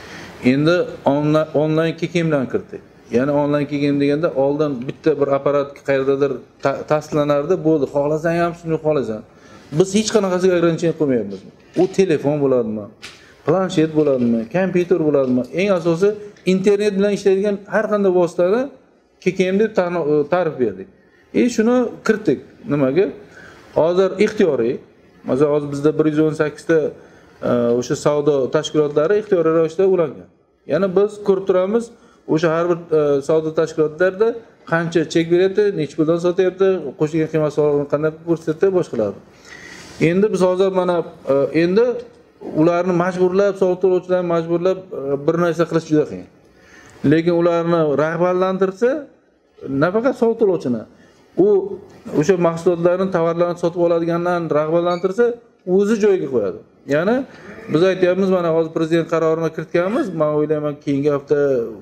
Endi onlayn kekim bilan kiritdik. Ya'ni onlayn kekim deganda oldin bitta bir apparat qayerdadir tasdiqlanardi, bo'ldi. Xohlasang ham shuni xohlasan. Biz hech qanaqasiga ограничение qo'ymayapmiz. U telefon bo'ladimi, planshet bo'ladimi, kompyuter bo'ladimi? Eng asosiy internet bilan ishlaydigan har qanday vositani kekim deb ta'rif berdik. E shuni kiritdik. Nimaga? Hozir ixtiyoriy. Masalan, hozir bizda bir yuz o'n sakkiz ta o'sha savdo tashkilotlari ixtiyoriy ravishda ulangan. Ya'ni biz ko'rib turamiz, o'sha har bir savdo tashkilotlarida qancha chek beryapti, necha puldan sotyapti, qo'shilgan qiymat solig'ini qanday ko'rsatyapti, boshqalar. Endi biz hozir mana endi ularni majburlab, soliq to'lovchilarni majburlab bir narsa qilish juda qiyin. Lekin ularni rag'batlantirsa, nafaqat soliq to'lovchini, u o'sha mahsulotlarni, tovarlarni sotib oladiganlarni rag'batlantirsa, o'zi joyiga qo'yadi. Ya'ni biz aytyapmiz, mana hozir prezident qarorini kiritganmiz, men o'ylayman keyingi hafta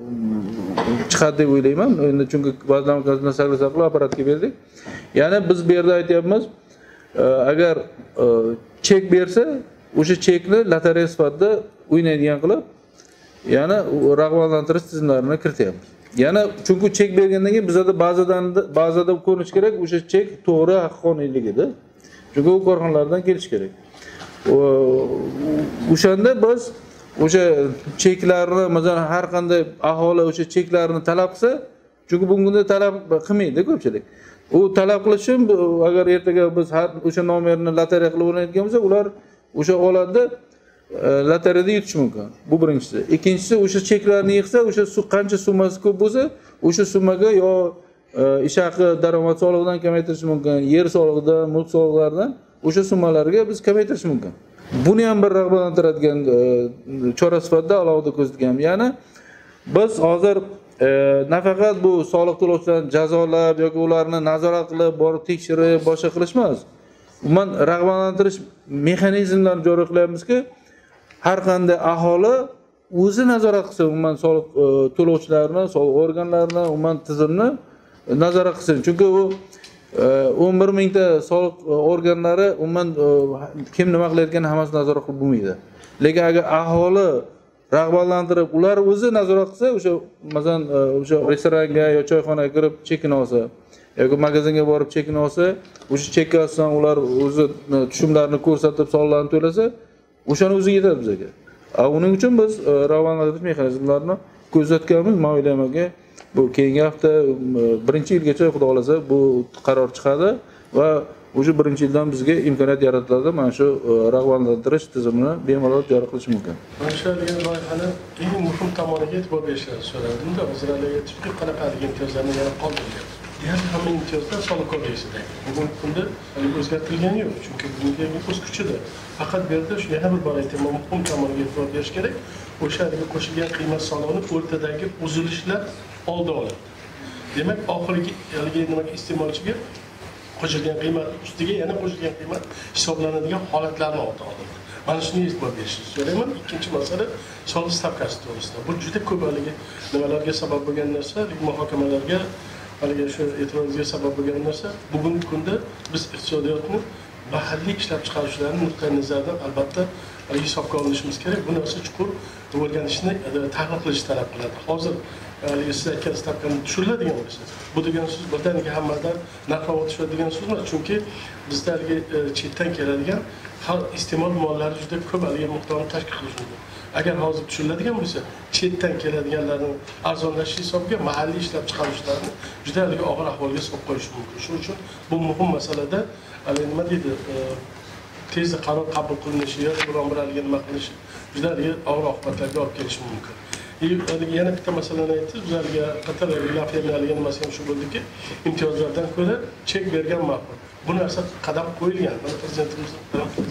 chiqadi deb o'ylayman. Endi chunki ba'zan bilan saglasa qilib apparatga berdik. Ya'ni biz bu yerda aytyapmiz, agar chek bersa, o'sha chekni lotereya sifatida o'ynaydigan qilib, ya'ni rag'batlantirish tizimlarini kirityapmiz. Ya'ni chunki chek bergandan keyin bizda bazadan bazada ko'rinish kerak, o'sha chek to'g'ri, haqqoniyligida. Chunki u korxonalardan kelish kerak. O'shanda biz o'sha cheklarni, masalan, har qanday aholi o'sha cheklarni talab qilsa, chunki bunga talab qilmaydi ko'pchilik. U talab qilish uchun agar ertaga biz o'sha nomerni lotereya qilib o'rnatgan bo'lsak, ular o'sha oladida lotereyada yutish mumkin. Bu birinchisi. Ikkinchisi, o'sha cheklarni yig'sa, o'sha qancha summasi ko'p bo'lsa, o'sha summaga yo ish haqi daromad solig'idan kamaytirish mumkin, yer solig'idan, mulk soliqlaridan o'sha summalarga biz kamaytirish mumkin. Buni ham bir rag'batlantiradigan chora sifatida alohida ko'rsatgan. Ya'ni biz hozir nafaqat bu soliq to'lovchilarni jazolab yoki ularni nazorat qilib, borib tekshirib, boshqa qilish emas. Umuman rag'batlantirish mexanizmlarini joriy qilyapmizki, har qanday aholi o'zi nazorat qilsin, umuman soliq to'lovchilarini, soliq organlarini, umuman tizimni nazorat qilsin. Chunki u o'n bir mingta soliq organlari umuman kim nima qilayotganini hammasini nazorat qilib bo'lmaydi. Lekin agar aholi rag'batlantirib, ular o'zi nazorat qilsa, o'sha masalan o'sha restoranga yo choyxonaga kirib chekin olsa yoki magazinga borib chekin olsa, o'sha chekkasidan ular o'zi tushumlarini ko'rsatib, soliqlarni to'lasa, o'shani o'zi yetadi bizga. Uning uchun biz rag'batlantirish mexanizmlarini ko'rsatganmiz. Men o'ylaymanki, bu keyingi hafta birinchi yilgacha xudo xolasa bu qaror chiqadi va o'sha birinchi yildan bizga imkoniyat yaratiladi. Mana shu rag'batlantirish tizimini bemalol joriy qilish mumkin. Mana shu loyihani eng muhim tomoniga e'tibor berishni so'radim-da, hozirlar aytibki, qanaqaligim imtiyozlarni yana qoldirgan. Deyarli hamma imtiyozlar soliq kodeksida. Bugungi kunda o'zgartirilgani yo'q, chunki bunga o'z kuchida. Faqat bu yerda yana bir bor aytaman, muhim tomoniga e'tibor berish kerak. O'sha yerga qo'shilgan qiymat solig'ini o'rtadagi uzilishlar oldi oladi. Demak, oxirgi haligi nimaga iste'molchiga qo'shilgan qiymat ustiga yana qo'shilgan qiymat hisoblanadigan holatlarni oldi oladi. Mana shuni e'tibor berishni so'rayman. Ikkinchi masala soliq stavkasi to'g'risida. Bu juda ko'p haligi nimalarga sabab bo'lgan narsa, muhokamalarga, haligi shu e'tirozga sabab bo'lgan narsa. Bugungi kunda biz iqtisodiyotni mahalliy ishlab chiqaruvchilarning nuqtai nazaridan albatta hisobga olishimiz kerak. Bu narsa chuqur o'rganishni, tahlil qilishni talab qiladi. Hozir haligi siz aytgan stavkani tushiriladigan bo'lsa, bu degan so'z birdaniga hammadan narx-navo tushadi degan so'z emas. Chunki bizda haligi chetdan keladigan iste'mol mollari juda ko'p haligi miqdorni tashkil qilishi mumkin. Agar hozir tushiriladigan bo'lsa, chetdan keladiganlarning arzonlashish hisobiga mahalliy ishlab chiqaruvchilarni juda haligi og'ir ahvolga solib qo'yishi mumkin. Shuning uchun bu muhim masalada haligi nima deydi, tezda qaror qabul qilinishi yoki biron bir haligi nima qilishi juda haligi og'ir oqibatlarga olib kelishi mumkin. Yana bitta masalani aytdingiz, bizlarga qator lafiyalarga nimasi ham shu bo'ldiki, imtiyozlardan ko'ra chek bergan ma'qul. Bu narsa qadam qo'yilgan. Mana prezidentimizning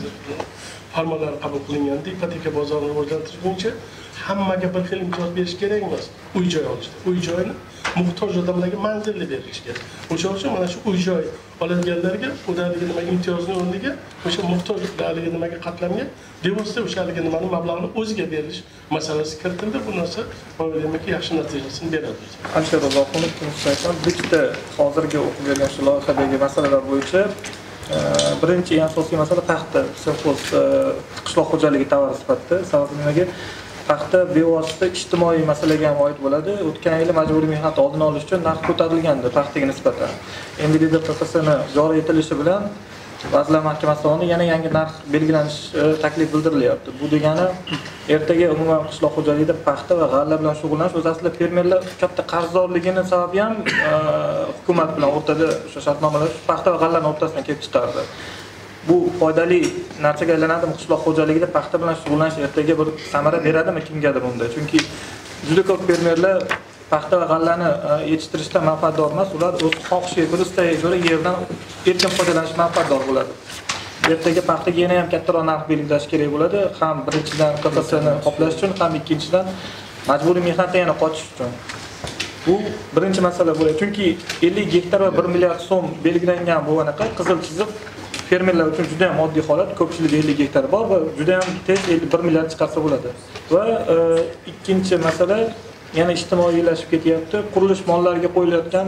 farmonlari qabul qilinganda ipoteka bozorini rivojlantirish bo'yicha hammaga bir xil imtiyoz berish kerak emas. Uy joy olishda, uy joyini muhtoj odamlarga manzilli berish kerak. O'sha uchun mana shu uy joy oladiganlarga ularga nima imtiyozni o'rniga o'sha muhtojliklarga nimaga qatlamga bevosita o'sha nimani mablag'ni o'ziga berish masalasi kiritildi. Bu narsa demakki yaxshi natijasini beradi. Alisher Uzoqov aytgan bitta hozirgi o'qib bergan shu loyihadagi masalalar bo'yicha birinchi eng asosiy masala paxta, sovxoz, qishloq xo'jaligi tovari sifatida. Sababi nimaga? Paxta bevosita ijtimoiy masalaga ham oid bo'ladi. O'tgan yili majburiy mehnat oldini olish uchun narx ko'tarilgandi paxtaga nisbatan. Endi D D Q Q S'ni joriy etilishi bilan Vazirlar Mahkamasi tomonidan yana yangi narx belgilanishi taklif bildirilyapti. Bu degani ertaga umuman qishloq xo'jaligida paxta va g'alla bilan shug'ullanish o'z aslida fermerlar katta qarzdorligini sababi ham hukumat bilan o'rtada o'sha shartnomalar paxta va g'allani o'rtasidan kelib chiqardi. Bu foydali narsaga aylanadimi? Qishloq xo'jaligida paxta bilan shug'ullanish ertaga bir samara beradimi kimgadir unda? Chunki juda ko'p fermerlar paxta va g'allani yetishtirishdan manfaatdor emas, ular o'z xohishiga ko'ra, istagiga ko'ra yerdan erkin foydalanish manfaatdor bo'ladi. Ertaga paxtaga yana ham kattaroq narx belgilash kerak bo'ladi, ham birinchidan Q Q S'ni qoplash uchun, ham ikkinchidan majburiy mehnatdan yana qochish uchun. Bu birinchi masala bo'ladi. Chunki ellik gektar va bir milliard so'm belgilangan bu anaqa qizil chiziq fermerlar uchun juda ham oddiy holat. Ko'pchilik ellik gektar bor va juda ham tez bir milliard chiqarsa bo'ladi. Va ikkinchi masala yana ijtimoiylashib ketyapti. Qurilish mollariga qo'yilayotgan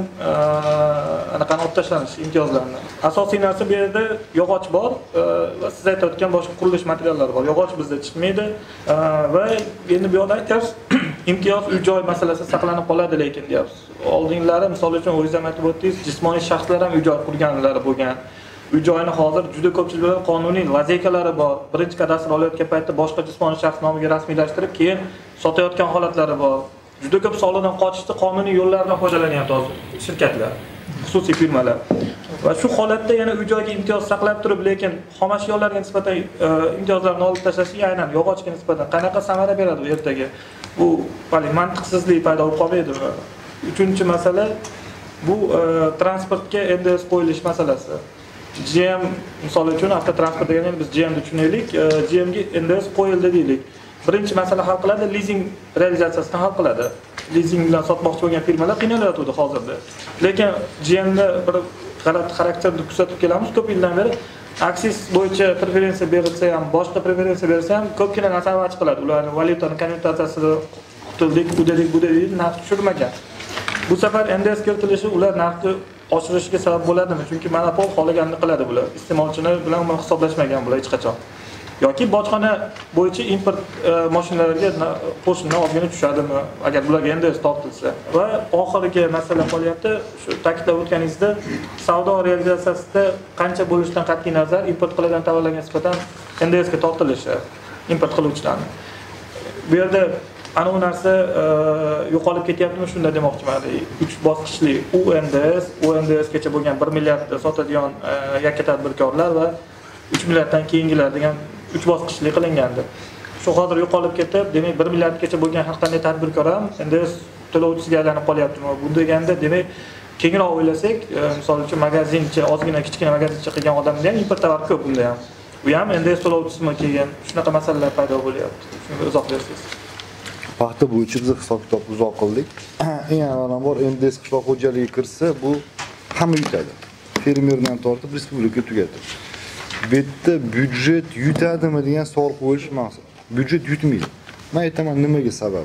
anaqani olib tashlanish imtiyozlarini. Asosiy narsa bu yerda yog'och bor va siz aytayotgan boshqa qurilish materiallari bor. Yog'och bizda chiqmaydi va endi bu yoqda aytamiz, imtiyoz uy joy masalasi saqlanib qoladi lekin deyapsiz. Oldinlari misol uchun o'zingiz ham aytib o'tdingiz, jismoniy shaxslar ham uy joy qurganlari bo'lgan. Uy joyini hozir juda ko'pchilik bilan qonuniy vazikalari bor. Birinchi kadastr olayotgan paytda boshqa jismoniy shaxs nomiga rasmiylashtirib, keyin sotayotgan holatlari bor. Juda ko'p soliqdan qochishda qonuniy yo'llardan foydalanyapti hozir shirkatlar, xususiy firmalar. Va shu holatda yana uy joyga imtiyoz saqlab turib, lekin xom ashyolarga nisbatan imtiyozlarni olib tashlashi, aynan yog'ochga nisbatan qanaqa samara beradi ertaga? Bu mantiqsizlik paydo bo'lib qolmaydi. Uchinchi masala Bu transportga N D S qo'yilish masalasi. G M misol uchun avtotransport deganini biz G M deb tushunaylik, G M ga N D S qo'yildi deylik. Birinchi masala hal qiladi, leasing realizatsiyasini hal qiladi. Leasing bilan sotmoqchi bo'lgan firmalar qiynalayotdi hozirda. Lekin G M'da bir g'alati xarakterni kuzatib kelamiz ko'p yildan beri. Aksis bo'yicha preferensiya berilsa ham, boshqa preferensiya berilsa ham ko'pgina narsa avj qiladi. Ularning valyutani konvertatsiyasida qutuldik, budedik, budedik, narx tushirmagan. Bu safar N D S kiritilishi ular narxni oshirishiga sabab bo'ladimi? Chunki monopol xohlaganini qiladi bular. Iste'molchini bilan hisoblashmagan bular hech qachon. Yoki bojxona bo'yicha import mashinalarga qo'shimni ozgina tushadimi agar bularga N D S tortilsa. Va oxirgi masala qolyapti, shu ta'kidlab o'tganingizda savdo realizatsiyasida qancha bo'lishidan qat'iy nazar import qilingan tovarlarga nisbatan N D S ga tortilishi import qiluvchilarni. Bu yerda ana bu narsa yo'qolib ketyaptimi shunda demoqchiman. uch bosqichli U N D S, U N D S gacha bo'lgan bir milliardda sotadigan yakka tadbirkorlar va uch milliarddan keyingilar degan uch bosqichli qilingandi. Shu hozir yo'qolib ketib, demak bir milliardgacha bo'lgan har qanday tadbirkor ham N D S to'lovchisiga aylanib qolyaptimi? Bu deganda demak kengroq o'ylasak, misol uchun magazinchi, ozgina kichkina magazinchi qilgan odamda ham import tovar ko'p bunda ham. Bu ham N D S to'lovchisimi keyin shunaqa masalalar paydo bo'lyapti. Shunga izoh bersangiz. Paxta bo'yicha biz hisob-kitob uzoq qildik. Eng avvalambor N D S qishloq xo'jaligi kirsa, bu hamma yutadi. Fermerdan tortib respublika tugatib. Bu yerda byudjet yutadimi degan savol qo'yish maqsad. Byudjet yutmaydi. Men aytaman nimaga sabab.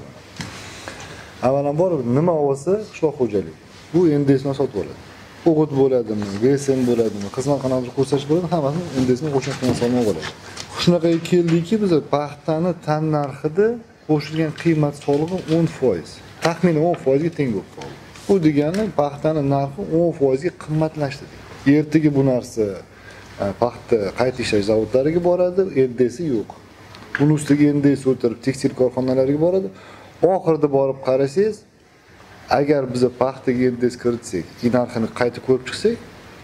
Avvalambor nima olsa qishloq xo'jaligi. Bu N D S ni sotib oladi. O'g'it bo'ladimi, G S M bo'ladimi, xizmat qanday ko'rsatish bo'ladi, hammasini N D S ni qo'shib qilib oladi. Shunaqa keldiki, biz paxtani tan narxida qo'shilgan qiymat solig'i o'n foiz. Taxminan o'n foiz ga teng bo'lib qoldi. Bu degani paxtani narxi o'n foiz ga qimmatlashdi. Ertaga bu narsa paxta qayta ishlash zavodlariga boradi, N D S yo'q. Buni ustiga N D S o'tirib tekstil korxonalariga boradi. Oxirida borib qarasangiz, agar biz paxtaga N D S kiritsak, narxini qayta ko'rib chiqsak,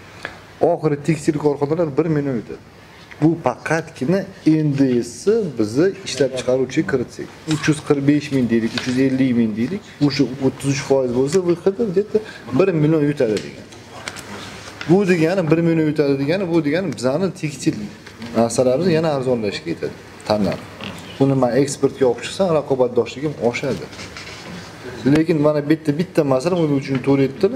oxiri tekstil korxonalar bir million yutadi. Bu faqatgina N D S'ni bizni ishlab chiqaruvchiga kiritsak. uch yuz qirq besh ming deylik, uch yuz ellik ming deylik, o'sha o'ttiz uch foiz bo'lsa, bu yerda bir million yutadi degan. Bu degani bir million yutadi degani, bu degani bizning tekstil narsalarimiz yana arzonlashga ketadi. Tanlar. Buni men eksportga olib chiqsam, raqobatdoshligim oshadi. Lekin mana bitta bitta masala buning uchun to'layapti.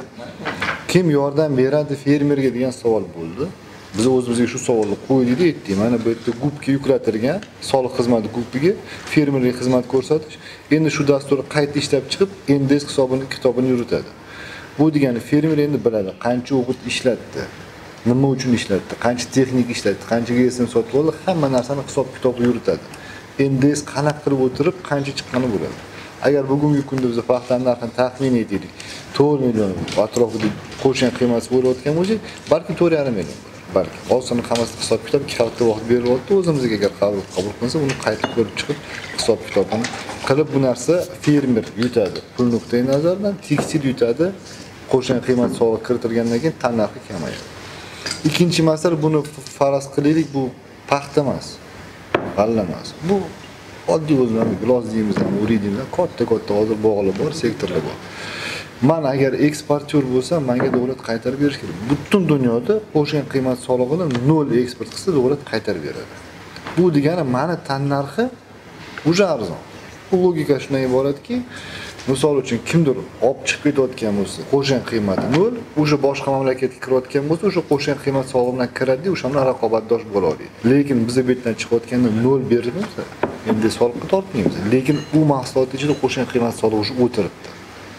Kim yordam beradi fermerga degan savol bo'ldi. Biz o'zimizga shu savolni qo'ydik, aytdik. Mana bu yerda gubka yuklatilgan soliq xizmati gupiga fermerga xizmat ko'rsatish. Endi shu dasturni qayta ishlab chiqib, N D S hisobini kitobini yuritadi. Bu degani fermer endi biladi, qancha o'g'it ishlatdi, nima uchun ishlatdi, qancha texnik ishlatdi, qancha G S M sotib oldi, hamma narsani hisob kitobga yuritadi. N D S qanaqa qilib o'tirib, qancha chiqqani bo'ladi. Agar bugungi kunda biz paxta narxini taxmin etaylik, to'rt million atrofida qo'shgan qiymati bo'layotgan bo'lsa, balki to'rt yarim million. Balki olsini hammasini hisob kitob ikki hafta vaqt beryapti, o'zimizga agar qabul qabul qilsa, uni qayta ko'rib chiqib hisob kitobini qilib bu narsa fermer yutadi. Pul nuqtai nazaridan tekstil yutadi. Qo'shgan qiymat solig'i kiritilgandan keyin tan narxi kamayadi. Ikkinchi masala, buni faraz qilaylik, bu paxta emas, g'alla emas. Bu oddiy o'zimiz gilos deymiz ham, uri deymiz, katta-katta hozir bog'lar bor, sektorlar bor. Men agar eksportyor bo'lsam, menga davlat qaytarib berish kerak. Butun dunyoda qo'shgan qiymat solig'ini nol eksport qilsa, davlat qaytarib beradi. Bu degani meni tan narxi o'sha arzon. Bu logika shundan iboratki, misol uchun kimdir olib chiqib ketayotgan bo'lsa, qo'shgan qiymati nol, o'sha boshqa mamlakatga kirayotgan bo'lsa, o'sha qo'shgan qiymat solig'i bilan kiradi, o'sha bilan raqobatdosh bo'la oladi. Lekin biz bu yerdan chiqayotganda nol berilmasa, endi soliqqa tortmaymiz. Lekin u mahsulot ichida qo'shgan qiymat solig'i o'tiribdi.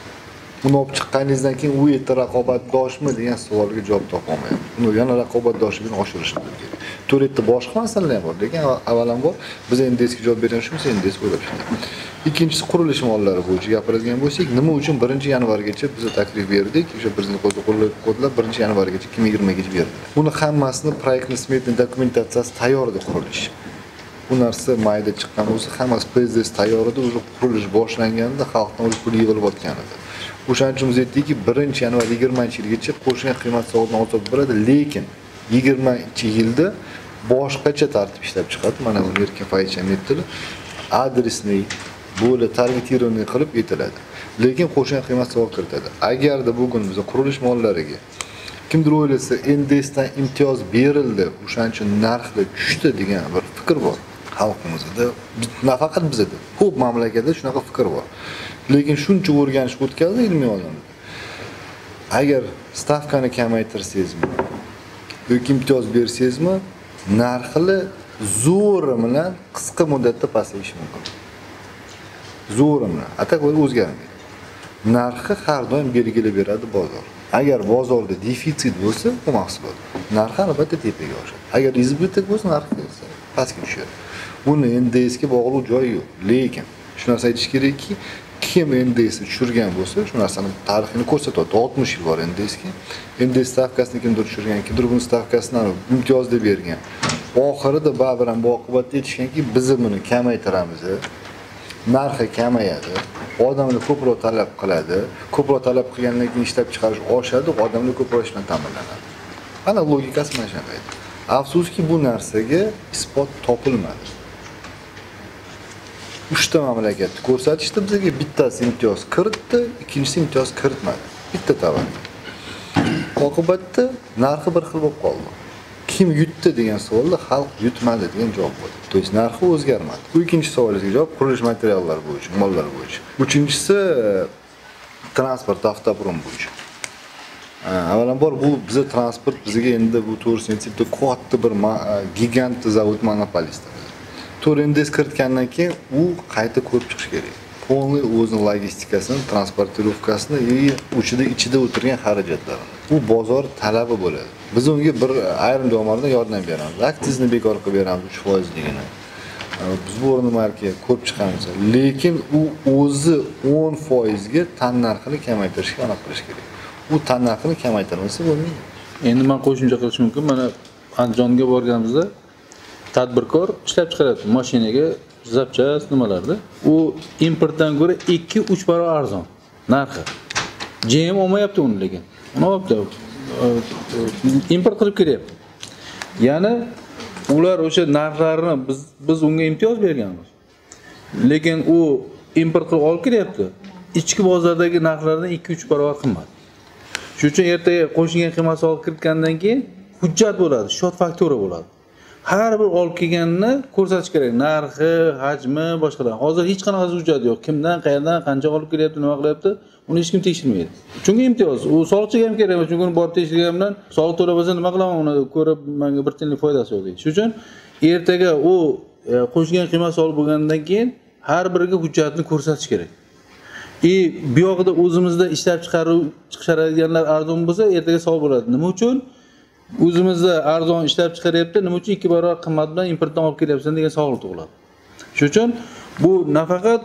Buni olib chiqqaningizdan keyin u yerda raqobatdoshmi degan savolga javob topa olmayapti. Uni yana raqobatdoshligini oshirishni kerak. To'retda boshqa masalalar ham bor, lekin avvalambor biz N D S'ga javob berishimiz N D S bo'lib chiqadi. Ikkinchisi qurilish mollari bo'yicha gapiradigan bo'lsak, nima uchun birinchi yanvargacha biz taklif berdik, o'sha prezident qo'llab birinchi yanvargacha ikki ming yigirmagacha berdi. Buni hammasini proyektni smetni dokumentatsiyasi tayyor edi qurilish. Bu narsa mayda chiqqan bo'lsa, hammasi P Z S tayyor edi, o'sha qurilish boshlanganda xalqdan o'zi pul yig'ilib o'tgan edi. O'shaning uchun biz aytdikki, birinchi yanvar yigirmanchi yilgacha qo'shgan qiymat solig'ini olib boradi, lekin yigirmanchi yilda boshqacha tartib ishlab chiqadi. Mana buni Erkin Fayz ham aytdi. Adresli bo'lib targetirованный qilib etiladi. Lekin qo'shimcha qiymat soliq kiritadi. Agarda bugun biz qurilish mollariga kimdir o'ylasa, N D S dan imtiyoz berildi, o'shaning uchun narxlar tushdi degan bir fikr bor xalqimizda. Nafaqat bizda, ko'p mamlakatda shunaqa fikr bor. Lekin shuncha o'rganish o'tkazdi ilmiy olimlar. Agar stavkani kamaytirsangizmi yoki imtiyoz bersangizmi, narxlar zo'ri bilan qisqa muddatda pasayishi mumkin. Zo'ri bilan, atak o'zgarmaydi. Narxi har doim belgilab beradi bozor. Agar bozorda defitsit bo'lsa, bu mahsulot narxi albatta tepaga oshadi. Agar izbitik bo'lsa, narxi pastga tushadi. Buni N D S ga bog'liq joyi yo'q. Lekin shu narsa aytish kerakki, kim N D S tushirgan bo'lsa, shu narsani tarixini ko'rsatadi. oltmish yil bor N D S ga. N D S stavkasini kimdir tushirgan, kimdir buni stavkasini imtiyozda bergan. Oxirida baribir ham bu oqibatda yetishganki, biz buni kamaytiramiz. Narxi kamayadi. Odamlar ko'proq talab qiladi. Ko'proq talab qilgandan keyin ishlab chiqarish oshadi, odamlar ko'proq ish bilan ta'minlanadi. Ana logikasi mana shunday edi. Afsuski bu narsaga isbot topilmadi. uchta mamlakatni ko'rsatishdi bizga, bittasi imtiyoz kiritdi, ikkinchisi imtiyoz kiritmadi. Bitta tovar. Oqibatda narxi bir xil bo'lib qoldi. Kim yutdi degan savolda xalq yutmadi degan javob bo'ldi. To есть narxi o'zgarmadi. Bu ikkinchi savolingizga javob qurilish materiallari bo'yicha, mollar bo'yicha. Uchinchisi transport, avtoprom bo'yicha. Avvalambor bu bizga transport bizga endi bu to'g'risini aytsak, katta bir gigant zavod monopolisti. to'rt N D S kiritgandan keyin u qayta ko'rib chiqish kerak. Polniy o'zining logistikasini, transportirovkasini va uchida ichida o'tirgan xarajatlarini. Bu bozor talabi bo'ladi. Biz unga bir ayrim joylarda yordam beramiz. Aktsizni bekor qilib beramiz uch foiz ligini. Biz bu o'rinni marka ko'rib chiqamiz. Lekin u o'zi o'n foiz ga tan narxini kamaytirishga aniq qilish kerak. U tan narxini kamaytirmasa bo'lmaydi. Endi men qo'shimcha qilish mumkin. Mana Andijonga borganimizda tadbirkor ishlab chiqaradi mashinaga zapchast nimalarda. U importdan ko'ra ikki uch barobar arzon narxi. G M olmayapti uni lekin. Uni olibdi. Import qilib kiryapti. Ya'ni ular o'sha narxlarini biz biz unga imtiyoz berganmiz. Lekin u import qilib olib kiryapti. Ichki bozordagi narxlardan ikki uch barobar qimmat. Shuning uchun ertaga qo'shilgan qiymat soliq kiritgandan keyin hujjat bo'ladi, shot faktura bo'ladi. Har bir olib kelganini ko'rsatish kerak. Narxi, hajmi, boshqalar. Hozir hech qanaqa hujjat yo'q. Kimdan, qayerdan, qancha olib kelyapti, nima qilyapti, uni hech kim tekshirmaydi. Chunki imtiyoz, u soliqchiga ham kerak emas. Chunki uni borib tekshirgan bilan soliq to'labasa nima qilaman, uni ko'rib menga bir tiyinlik foydasi yo'q deydi. Shuning uchun ertaga u qo'shilgan qiymat soliq bo'lgandan keyin har biriga hujjatni ko'rsatish kerak. E, bu yoqda o'zimizda ishlab chiqarib chiqaradiganlar arzon bo'lsa, ertaga soliq bo'ladi. Nima uchun? O'zimizda arzon ishlab chiqaryapti, nima uchun ikki barobar qimmat bilan importdan olib kelyapsan degan savol tug'iladi. Shuning uchun bu nafaqat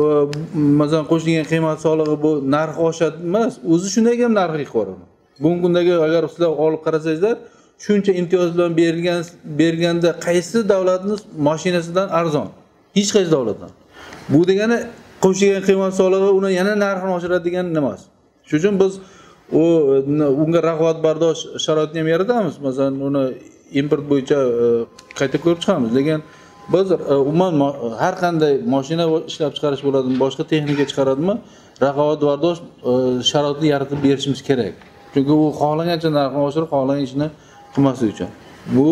masalan qo'shilgan qiymat solig'i bu narx oshadi emas, o'zi shunday ham narxi yuqori. Bugungi kundagi agar sizlar olib qarasangizlar, shuncha imtiyoz bilan berilgan berganda qaysi davlatning mashinasidan arzon? Hech qaysi davlatdan. Bu degani qo'shilgan qiymat solig'i uni yana narxini oshiradi degan emas. Shuning uchun biz u unga rag'batbardosh sharoitni ham yaratamiz. Masalan, uni import bo'yicha qayta ko'rib chiqamiz. Lekin biz umuman har qanday mashina ishlab chiqarish bo'ladimi, boshqa texnika chiqaradimi, rag'batbardosh sharoitni yaratib berishimiz kerak. Chunki u xohlagancha narxni oshirib, xohlagan ishni qilmaslik uchun. Bu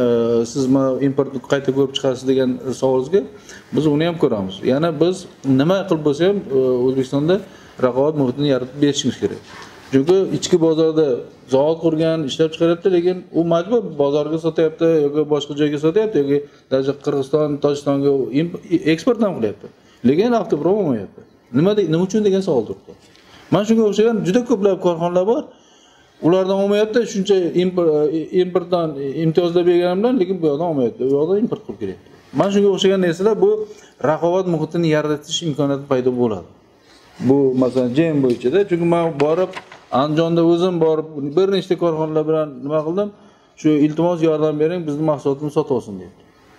siz ma importni qayta ko'rib chiqasiz degan savolingizga biz uni ham ko'ramiz. Ya'ni biz nima qilib bo'lsa ham O'zbekistonda raqobat muhitini yaratib berishimiz kerak. Chunki ichki bozorda zavod qurgan, ishlab chiqaryapti, lekin u majbur bozorga sotyapti yoki boshqa joyga sotyapti yoki даже Qirg'iziston, Tojikistonga eksport ham qilyapti. Lekin avtoprom olmayapti. Nima nima uchun degan savol turibdi. Mana shunga o'xshagan juda ko'plab korxonalar bor. Ulardan olmayapti, shuncha importdan imtiyozlab bergan bilan, lekin bu yoqdan olmayapti. U yoqdan import qilib kelyapti. Mana shunga o'xshagan narsalar bu raqobat muhitini yaratish imkoniyati paydo bo'ladi. Bu masalan J M bo'yicha-da, chunki men borib Andijonda o'zim borib bir nechta korxonalar bilan nima qildim? Shu iltimos yordam bering, bizning mahsulotimizni sotib olsin deydi.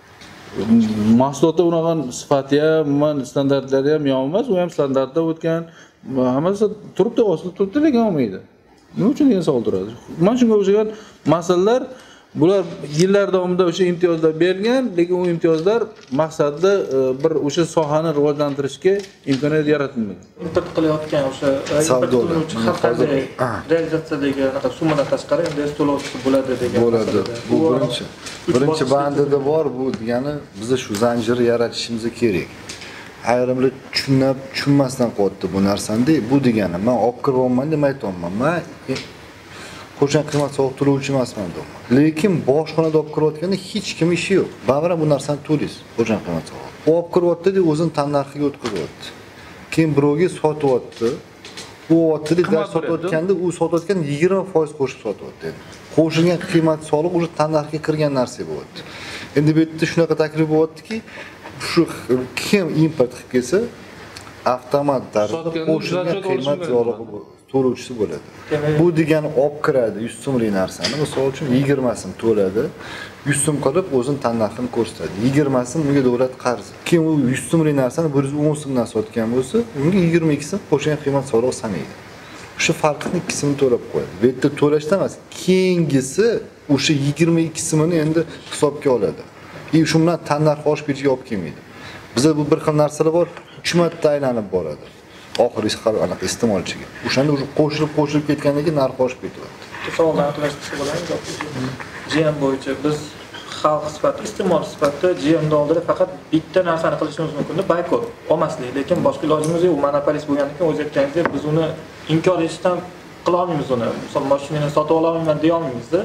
Mahsulotda unaqa sifati ham, man standartlari ham yomon emas, u ham standartda o'tgan, hammasi turibdi, osilib turibdi, lekin olmaydi. Nima uchun degan savol turadi. Mana shunga o'xshagan masalalar bular yillar davomida o'sha imtiyozlar berilgan, lekin u imtiyozlar maqsadda bir o'sha sohani rivojlantirishga imkoniyat yaratilmagan. Import qilayotgan o'sha import qiluvchi har qanday realizatsiyadagi anaqa summadan tashqari M D S to'lovchisi bo'ladi degan. Bo'ladi. Bu birinchi. Birinchi bandida bor, bu degani biz shu zanjirni yaratishimiz kerak. Ayrimlar tushunib, tushunmasdan qo'ydi bu narsani. Bu degani men olib kiryapman deb aytayapman. Men qo'shimcha qiymat soliq to'lovchi emasman deyman. Lekin boshxonada olib kiryotganda hech kim ishi yo'q. Baribir bu narsani to'laysiz, qo'shimcha qiymat soliq. Olib kiryapti-da, o'zini tannarxiga o'tkazyapti. Keyin birovga sotyapti. U otdi deb sotayotganda, u sotayotgan yigirma foiz qo'shib sotyapti. Qo'shilgan qiymat soliq o'sha tannarxiga kirgan narsa bo'lyapti. Endi bu yerda shunaqa taklif bo'lyaptiki, shu kim import qilib kelsa, avtomat tarzda qo'shilgan qiymat solig'i to'lovchisi bo'ladi. Bu degani olib kiradi yuz so'mlik narsani, misol uchun yigirma so'm to'ladi, yuz so'm qilib o'zini tannarxini ko'rsatadi. yigirma so'm unga davlat qarzi. Keyin u yuz so'mlik narsani bir yuz o'n so'mdan sotgan bo'lsa, unga yigirma ikki so'm qo'shilgan qiymat solig'i sanaydi. O'sha farqni ikki so'mni to'lab qo'yadi. Bu yerda to'lashdan emas, keyingisi o'sha yigirma ikki so'mini endi hisobga oladi. E shu bilan tannarx oshib ketiga olib kelmaydi. Bizda bu bir xil narsalar bor, uch marta aylanib boradi. Oxiri xar anaqa iste'molchiga. O'shanda o'sha qo'shilib qo'shilib ketgandan keyin narx oshib ketyapti. Savollarni aqlashtirsa bo'ladimi? G M bo'yicha biz xalq sifatida, iste'mol sifatida G M da oldida faqat bitta narsani qilishimiz mumkin, boykot olmaslik. Lekin boshqa ilojimiz yo'q. U monopolist bo'lgandan keyin o'z aytganingizdek biz uni inkor etishdan qila olmaymiz uni. Masalan, mashinani sotib ola olmayman deya olmaymiz-da.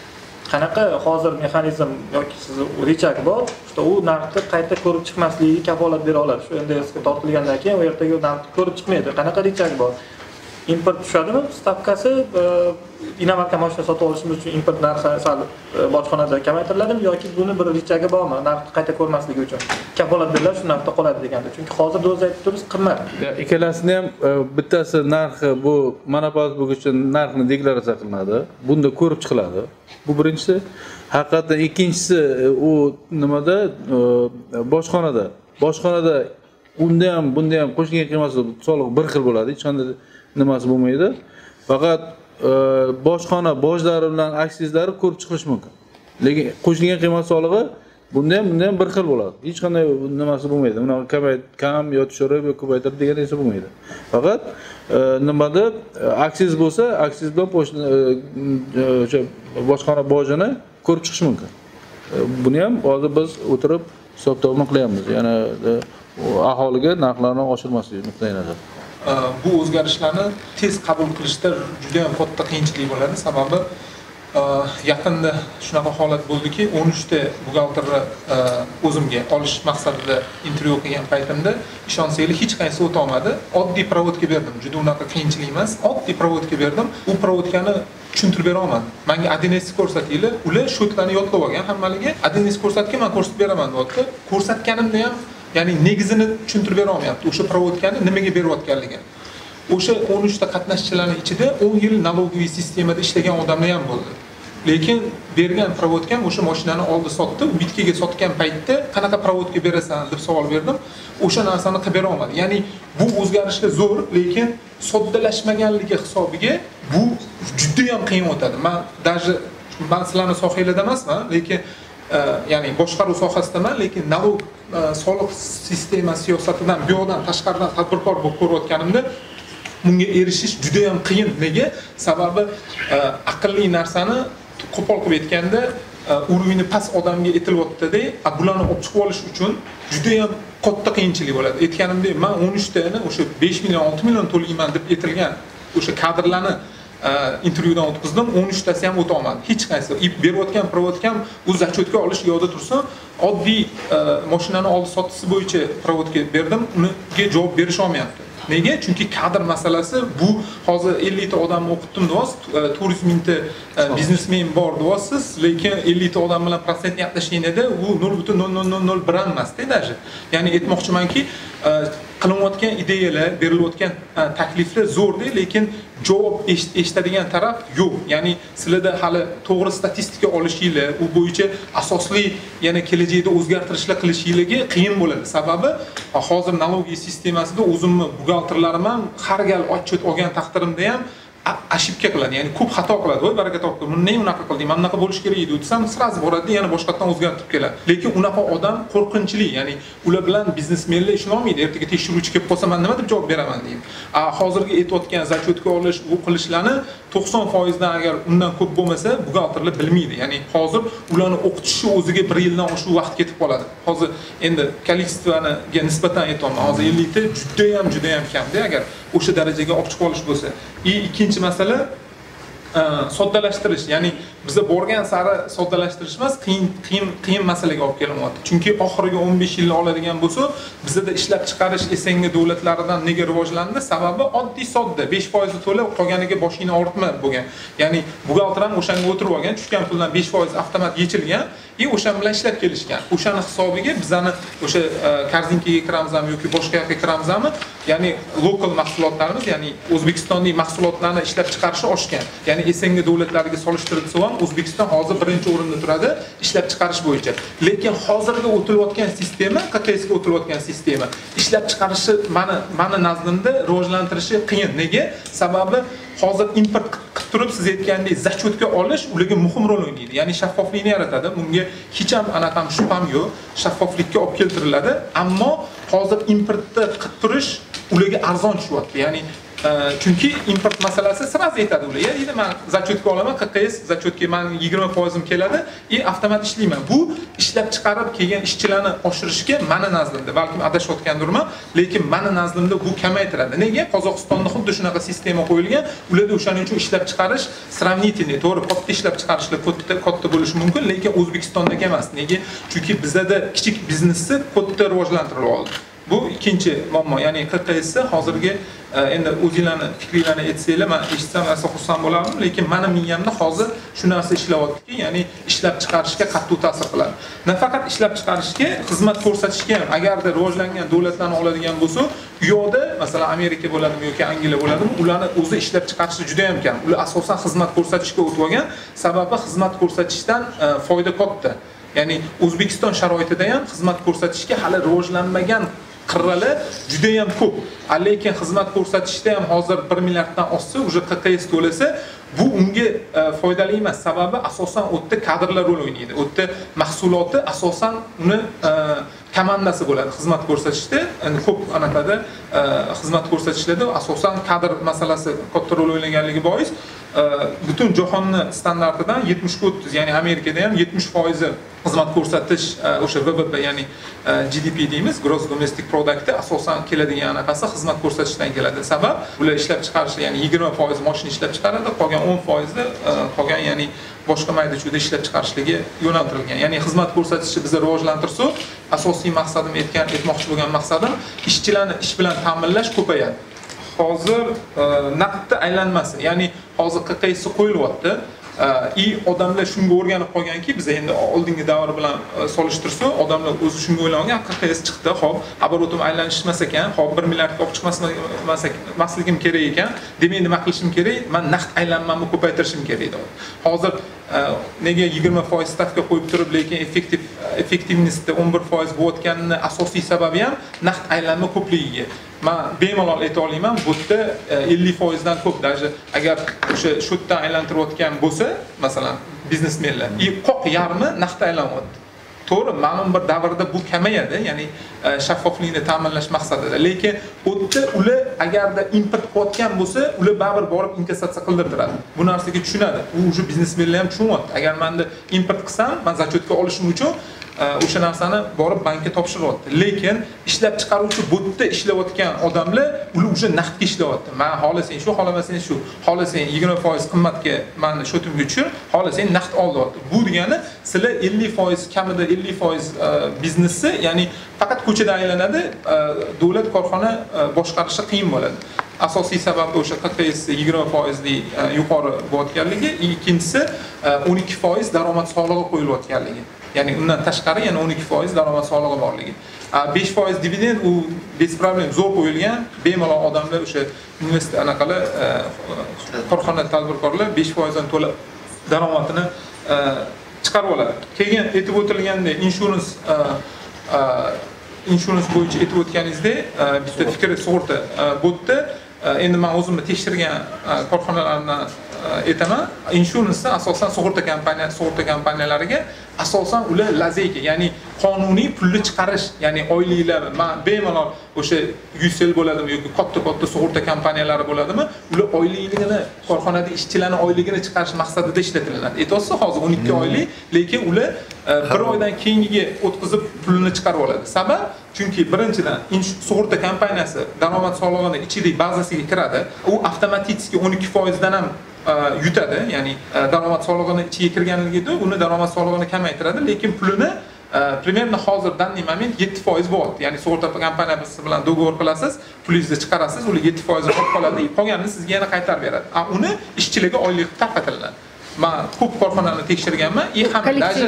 Qanaqa hozir mexanizm yoki sizni rechak bor, işte u narxni qayta ko'rib chiqmasligiga kafolat bera oladi. Shu N D S ga tortilgandan keyin u ertaga u narxni ko'rib chiqmaydi. Qanaqa rechak bor? Import tushadimi? Stavkasi inomarka mashina sotib olishimiz uchun import narxi sal bojxonada kamaytiriladimi yoki buni bir rechagi bormi? Narxni qayta ko'rmasligi uchun kafolat beriladi, shu narxda qoladi deganda. Chunki hozir o'zi aytib turibsiz, qimmat. Ikkalasini ham bittasi narxi bu monopolist bo'lgani uchun narxni deklaratsiya qilinadi. Bunda ko'rib chiqiladi. Bu birinchisi. Haqiqatan ikkinchisi u nimada bojxonada. Bojxonada unda ham bunda ham qo'shilgan qiymat soliq bir xil bo'ladi. Hech qanday nimasi bo'lmaydi. Faqat bojxona bojlari bilan aksizlari ko'rib chiqilishi mumkin. Lekin qo'shilgan qiymat solig'i bunda ham bunda ham bir xil bo'ladi. Hech qanday nimasi bo'lmaydi. Uni kamayt kam yo tushirib yo ko'paytirib degan narsa bo'lmaydi. Faqat nimada aksiz bo'lsa, aksiz bilan o'sha bojxona bojini ko'rib chiqish mumkin. Buni ham hozir biz o'tirib hisob-kitobni qilyapmiz. Ya'ni aholiga narxlarni oshirmaslik nuqtai nazar. Bu o'zgarishlarni tez qabul qilishda juda ham katta qiyinchilik bo'ladi. Sababi yaqinda shunaqa holat bo'ldiki, o'n uch ta buxgalterni o'zimga olish maqsadida intervyu qilgan paytimda ishonsanglar hech qaysi o'ta olmadi. Oddiy provodka berdim. Juda unaqa qiyinchilik emas. Oddiy provodka berdim. U provodkani tushuntirib bera olmadim. Menga adres ko'rsatinglar. Ular shotlarni yodlab olgan hammaliga. Adres ko'rsatgan, men ko'rsatib beraman deyapti. Ko'rsatganimda ham ya'ni negizini tushuntirib bera olmayapti. O'sha provodkani nimaga berayotganligini. O'sha o'n uch ta qatnashchilarning ichida o'n yil налоговый sistemada ishlagan odamlar ham bo'ldi. Lekin bergan provodkam o'sha mashinani oldi sotdi. Bitkaga sotgan paytda qanaqa provodka berasan deb savol berdim. O'sha narsani qilib bera olmadi. Ya'ni bu o'zgarishlar zo'r, lekin soddalashmaganligi hisobiga bu juda ham qiyin o'tadi. Men даже men sizlarning sohanglarda emasman, lekin ya'ni boshqaruv sohasidaman, lekin налог soliq sistema siyosatidan bu yoqdan tashqaridan tadbirkor bo'lib ko'rayotganimda bunga erishish juda ham qiyin. Nega? Sababi aqlli narsani qo'pol qilib aytganda urovni past odamga aytilyapti-da, bularni olib chiqib olish uchun juda ham katta qiyinchilik bo'ladi. Aytganimdek, men o'n uch tani o'sha besh million olti million to'layman deb aytilgan o'sha kadrlarni intervyudan o'tkazdim, o'n uch tasi ham o'ta olmadi. Hech qaysi berayotgan provodkam u zachotga olish yo'lida tursin, oddiy mashinani oldi sotisi bo'yicha provodka berdim, unga javob berish olmayapti. Nega? Chunki kadr masalasi bu hozir ellik ta odamni o'qitdim deysiz, to'rt yuz mingta biznesmen bor deysiz, lekin ellik ta odam bilan prosent gaplashganida u nol butun nol nol nol nol bir emas-da даже. Ya'ni aytmoqchimanki, qilinayotgan ideyalar, berilayotgan takliflar zo'rda, lekin javob eshitadigan taraf yo'q. Ya'ni sizlarda hali to'g'ri statistika olishinglar, u bo'yicha asosli yana kelajakda o'zgartirishlar qilishinglarga qiyin bo'ladi. Sababi hozir налоговый sistemasida o'zimni buxgalterlarim ham har gal otchot olgan taqdirimda ham ошибка qiladi, ya'ni ko'p xato qiladi. Voy baraka topdi, buni nega unaqa qilding? Mana bunaqa bo'lish kerak edi desam, sraz boradi, yana boshqatdan o'zgartirib keladi. Lekin unaqa odam qo'rqinchli, ya'ni ular bilan biznesmenlar ishlolmaydi. Ertaga tekshiruvchi kelib qolsa, men nima deb javob beraman deydi. A hozirgi aytayotgan zachotka olish, u qilishlarni to'qson foiz dan agar undan ko'p bo'lmasa, buxgalterlar bilmaydi. Ya'ni hozir ularni o'qitishi o'ziga bir yildan oshiq vaqt ketib qoladi. Hozir endi kolleksiyaniga nisbatan aytayapman. Hozir ellik ta juda ham juda ham kamda agar o'sha darajaga olib chiqib olish bo'lsa. И ikkinchi masala soddalashtirish, ya'ni biza borgan sari soddalashtirish emas, qiyin qiyin qiyin masalaga olib kelyapti. Chunki oxirgi o'n besh yilni oladigan bo'lsa, bizda ishlab chiqarish esengi davlatlaridan nega rivojlandi? Sababi oddiy sodda, besh foiz to'la, qolganiga boshingni og'ritma bo'lgan. Ya'ni buxgalter ham o'shanga o'tirib olgan, tushgan puldan besh foiz avtomat yechilgan, и o'sha bilan ishlab kelishgan. O'shani hisobiga bizani o'sha korzinkaga kiramizmi yoki boshqa yoqqa kiramizmi? Ya'ni lokal mahsulotlarimiz, ya'ni O'zbekistonning mahsulotlarini ishlab chiqarishi oshgan. Ya'ni esengi davlatlarga solishtirib ham O'zbekiston hozir birinchi o'rinda turadi ishlab chiqarish bo'yicha. Lekin hozirgi o'tilayotgan sistema, Q T S ga o'tilayotgan sistema ishlab chiqarishi meni meni nazdimda rivojlantirishi qiyin. Nega? Sababi hozir import qilib turib siz aytgandek zachotka olish ularga muhim rol o'ynaydi. Ya'ni shaffoflikni yaratadi. Bunga hech ham anaqam shubham yo'q. Shaffoflikka olib keltiriladi, ammo hozir importni qilib turish ularga arzon tushyapti. Ya'ni chunki import masalasi sraz aytadi ular. Deydi, men zachotka olaman, Q T S zachotka men yigirma foiz im keladi, и avtomat ishlayman. Bu ishlab chiqarib kelgan ishchilarni oshirishga meni nazdimda, balkim adashayotgandirman, lekin meni nazdimda bu kamaytiradi. Nega? Qozog'istonda xuddi shunaqa sistema qo'yilgan. Ularda o'shaning uchun ishlab chiqarish sravnительный, to'g'ri, katta ishlab chiqarishlar katta katta bo'lishi mumkin, lekin O'zbekistondagi emas. Nega? Chunki bizda kichik biznesni katta rivojlantirib oldi. Bu ikkinchi muammo, ya'ni Q T S hozirgi endi o'zinglarni fikringlarni aytsanglar, men eshitsam asa xursand bo'lardim, lekin meni miyamda hozir shu narsa ishlayaptiki, ya'ni ishlab chiqarishga qattiq ta'sir qiladi. Nafaqat ishlab chiqarishga, xizmat ko'rsatishga ham agarda rivojlangan davlatlarni oladigan bo'lsa, u yoqda, masalan, Amerika bo'ladimi yoki Angliya bo'ladimi, ularni o'zi ishlab chiqarishi juda ham kam. Ular asosan xizmat ko'rsatishga o'tib olgan, sababi xizmat ko'rsatishdan foyda katta. Ya'ni O'zbekiston sharoitida ham xizmat ko'rsatishga hali rivojlanmagan qirrali juda ham ko'p. Lekin xizmat ko'rsatishda ham hozir bir milliarddan oshsa, uje Q T S to'lasa, bu unga foydali emas. Sababi asosan o'tda kadrlar rol o'ynaydi. O'tda mahsuloti asosan uni komandasi bo'ladi xizmat ko'rsatishda. Endi ko'p anaqada xizmat ko'rsatishlarda asosan kadr masalasi katta rol o'ynaganligi bois butun jahonni standartidan yetmish o'ttiz, ya'ni Amerikada ham yetmish foiz xizmat ko'rsatish o'sha V B P, ya'ni G D P deymiz, gross domestic product asosan keladigan anaqasi xizmat ko'rsatishdan keladi. Sabab ular ishlab chiqarish, ya'ni yigirma foiz mashina ishlab chiqaradi, qolgan o'n foiz da qolgan ya'ni boshqa mayda-chuyda ishlab chiqarishligi yo'naltirilgan. Ya'ni xizmat ko'rsatishni biz rivojlantirsak, asosiy maqsadim aytgan, aytmoqchi bo'lgan maqsadim ishchilarni ish bilan ta'minlash ko'payadi. Hozir naqdni aylanmasi, ya'ni hozir Q T S qo'yilyapti. I odamlar shunga o'rganib qolganki, biz endi oldingi davr bilan solishtirsak, odamlar o'zi shunga o'ylagan, Q T S chiqdi, xo'p, оборотым aylanishmas ekan, xo'p bir milliardga olib chiqmasligim kerak ekan, demak nima qilishim kerak? Men naqd aylanmamni ko'paytirishim kerak edi. Hozir nega yigirma foiz stavka qo'yib turib, lekin effektiv effektivnostda o'n bir foiz bo'layotganini asosiy sababi ham naqd aylanma ko'pligiga. Men bemalol ayta olaman, bu yerda ellik foiz dan ko'p, даже agar o'sha shu yerdan aylantirayotgan bo'lsa, masalan, biznesmenlar, i qoq yarmi naqd aylanyapti. To'g'ri, ma'lum bir davrda bu kamayadi, ya'ni shaffoflikni ta'minlash maqsadida. Lekin o'tda ular agarda import qilayotgan bo'lsa, ular baribir borib inkassatsiya qildiradi. Bu narsaga tushunadi. U o'sha biznesmenlar ham tushunyapti. Agar menda import qilsam, men zachotka olishim uchun o'sha narsani borib bankka topshiryapti. Lekin ishlab chiqaruvchi botda ishlayotgan odamlar ular o'sha naqdga ishlayapti. Men xohlasang shu, xohlamasang shu, xohlasang yigirma foiz qimmatga meni shotimga tushir, xohlasang naqd ol deyapti. Bu degani sizlar ellik foiz kamida ellik foiz biznesni, ya'ni faqat ko'chada aylanadi, davlat korxona boshqarishi qiyin bo'ladi. Asosiy sababi o'sha Q T S yigirma foizli yuqori bo'layotganligi, ikkinchisi o'n ikki foiz daromad solig'i qo'yilayotganligi. Ya'ni undan tashqari yana o'n ikki foiz daromad solig'i borligi. besh foiz dividend u bez problem zo'r qo'yilgan, bemalol odamlar o'sha invest anaqalar korxona tadbirkorlar besh foiz dan to'la daromadini chiqarib oladi. Keyin aytib o'tilgandek, insurance insurance bo'yicha aytib o'tganingizdek, bitta fikr sug'urta. Bu yerda endi men o'zimni tekshirgan korxonalarni aytaman, inshuransni asosan sug'urta kompaniya sug'urta kompaniyalariga asosan ular lazeyka, ya'ni qonuniy pulni chiqarish, ya'ni oyliklar men bemalol o'sha Ucell bo'ladimi yoki katta-katta sug'urta kompaniyalari bo'ladimi, ular oyligini korxonada ishchilarni oyligini chiqarish maqsadida ishlatiladi. Aytasiz, hozir o'n ikki oylik, lekin ular bir oydan keyingiga o'tkazib pulini chiqarib oladi. Sabab chunki birinchidan sug'urta kompaniyasi daromad solig'ini ichidagi bazasiga kiradi. U avtomatik o'n ikki foiz dan ham yutadi, ya'ni daromad solig'ini ichiga kirganligida uni daromad solig'ini kamaytiradi, lekin pulini примерно hozir danli moment yetti foiz bo'lyapti. Ya'ni sug'urta kompaniyasi bilan dogovor qilasiz, pulingizni chiqarasiz, ular yetti foiz qolib qoladi, qolganini sizga yana qaytarib beradi. A uni ishchilarga oylik tarqatiladi. Men ko'p korxonalarni tekshirganman, и ham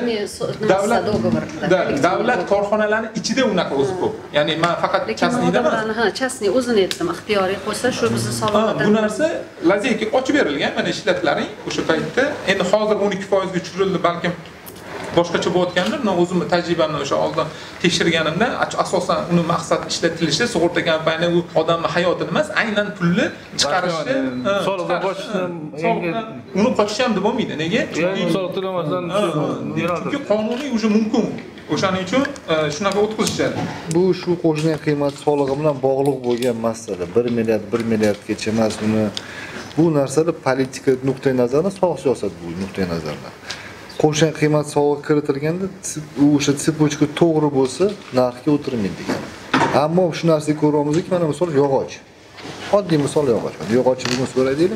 davlat davlat korxonalarining ichida unaqa o'zi ko'p. Ya'ni men faqat chastniyda emas. Ha, chastniy o'zini aytdim, ixtiyoriy qo'ysa shu bizni soliqdan. Bu narsa lazeyka ochib berilgan, mana ishlatlaring o'sha paytda. Endi hozir o'n ikki foiz ga tushirildi, balkim boshqacha bo'layotgandir. Men o'zimni tajribamni o'sha oldin tekshirganimda asosan uni maqsad ishlatilishi sug'urta kompaniya u odamning hayotini emas, aynan pulni chiqarishi, soliqdan qochishni, uni qochish ham bo'lmaydi. Nega? Chunki soliq to'lamasdan chunki qonuniy уже mumkin. O'shaning uchun shunaqa o'tkazishadi. Bu shu qo'shilgan qiymat solig'i bilan bog'liq bo'lgan masala. bir milliard bir milliardgacha emas, uni bu narsalar politika nuqtai nazaridan, sog'liq siyosat bu nuqtai nazaridan. Qo'shilgan qiymat solig'i kiritilganda o'sha tsepочка to'g'ri bo'lsa, narxga o'tirmaydi degan. Ammo shu narsaga ko'ramizki, mana misol yog'och. Oddiy misol yog'och. Yog'ochni bugun so'raylik.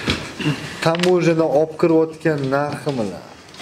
Tamojadan olib kirayotgan narxi bilan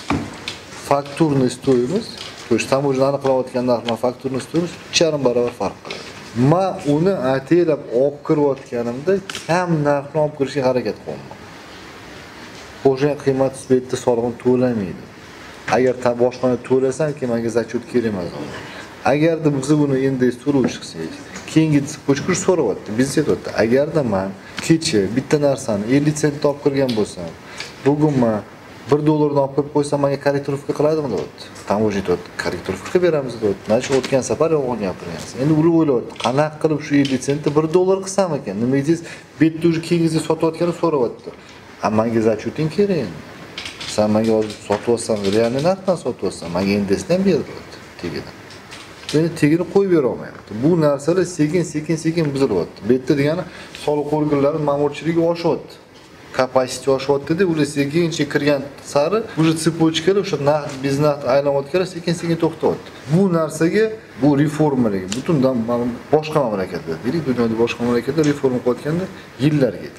fakturni stoyimiz, o'sha tamojadan aniqlayotgan narx bilan fakturni stoyimiz uch yarim barobar farq qiladi. Men uni ataylab olib kirayotganimda kam narxni olib kirishga harakat qilaman. Qo'shilgan qiymat sifatida solig'ini to'lamaydi. Agar ta boshqani to'lasan-ki, menga zachot kerak emas. Agarda biz buni endi so'rov chiqsak, keyingi tsepочка so'rayapti, biz aytyapti. Agarda men kecha bitta narsani ellik sentga olib kirgan bo'lsam, bugun men bir dollardan olib kirib qo'ysam, menga korrektorovka qiladimi deyapti. Tamoji aytyapti, korrektorovka qilib beramiz deyapti. Mana shu o'tgan safar yolg'on gapirgansiz. Endi ular o'ylayapti, qanaqa qilib shu ellik sentni bir dollar qilsam ekan? Nima deysiz? Bitta o'sha keyingizga sotayotganini so'rayapti. Menga zachoting kerak endi. Sen menga hozir sotyapsan, realniy narxdan sotyapsan, menga endesini ham ber deyapti, tegidan. Meni tegini qo'yib bera olmayapti. Bu narsalar sekin-sekin sekin buzilyapti. Bu yerda degani soliq organlari ma'murchiligi oshyapti. Kapasiteti oshyapti-da, ular sekincha kirgan sari o'sha tsepочкаlar o'sha naqd biznes aylanayotganlar sekin-sekin to'xtayapti. Bu narsaga, bu reformalarga, butun boshqa mamlakatlar, deylik, dunyoda boshqa mamlakatlar reforma qilayotganda yillar ketdi.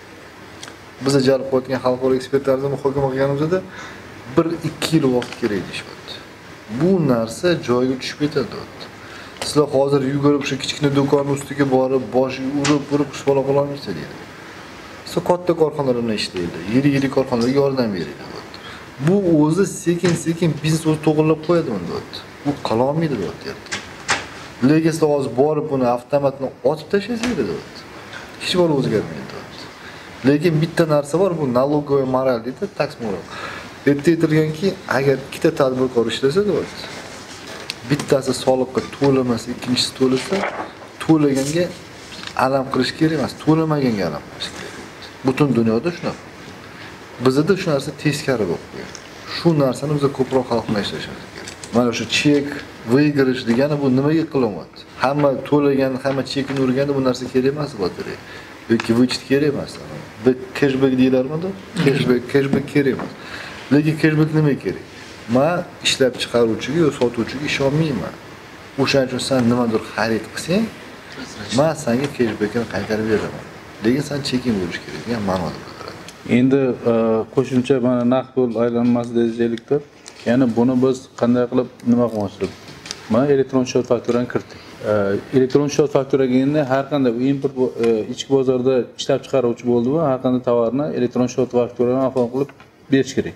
Bize jalb qilayotgan xalqaro ekspertlarni muhokama qilganimizda bir ikki yil vaqt kerak deyapti. Bu narsa joyiga tushib ketadi. Sizlar hozir yugurib shu kichkina do'kon ustiga borib, bosh urib, urib ish bola qilolmaysiz deydi. Siz katta korxonalarda ishlaydi, yirik-yirik korxonalarga yordam beradi. Bu o'zi sekin-sekin biznes o'zi to'g'rilab qo'yadimi deyapti. Bu qila olmaydi deyapti. Lekin siz hozir borib buni avtomatni otib tashlasangiz deyapti. Hech bir o'zgarmaydi. Lekin bitta narsa bor, bu налоговый moral deydi, tax moral. Bitta aytilganki, agar ikkita tadbirkor ishlasa deyapti. Bittasi soliqqa to'lamasa, ikkinchisi to'lasa, to'laganga alam qilish kerak emas, to'lamaganga alam qilish kerak. Butun dunyoda shunaqa. Bizda shu narsa teskari bo'lib qo'ygan. Shu narsani biz ko'proq xalqlar ishlashimiz kerak. Mana shu chek, выигрыш degani bu nimaga qilyapti? Hamma to'lagan, hamma chekini urganda bu narsa kerak emas bo'lardi. Yoki vычет kerak emas. Bu cashback deylarmi-da? Cashback, cashback kerak emas. Lekin cashback nima kerak? Men ishlab chiqaruvchiga yo sotuvchiga ishonmayman. O'shaning uchun sen nimadir xarid qilsang, men senga cashbackni qaytarib beraman. Lekin sen cheking bo'lish kerak degan ma'noda bildiradi. Endi qo'shimcha mana naqd pul aylanmasi deylikda. Ya'ni buni biz qanday qilib nima qilmoqchimiz? Mana elektron счет fakturani kiritdik. Elektron счет fakturaga endi har qanday import ichki bozorda ishlab chiqaruvchi bo'ldi-ku, har qanday tovarni elektron счет fakturani afon qilib berish kerak.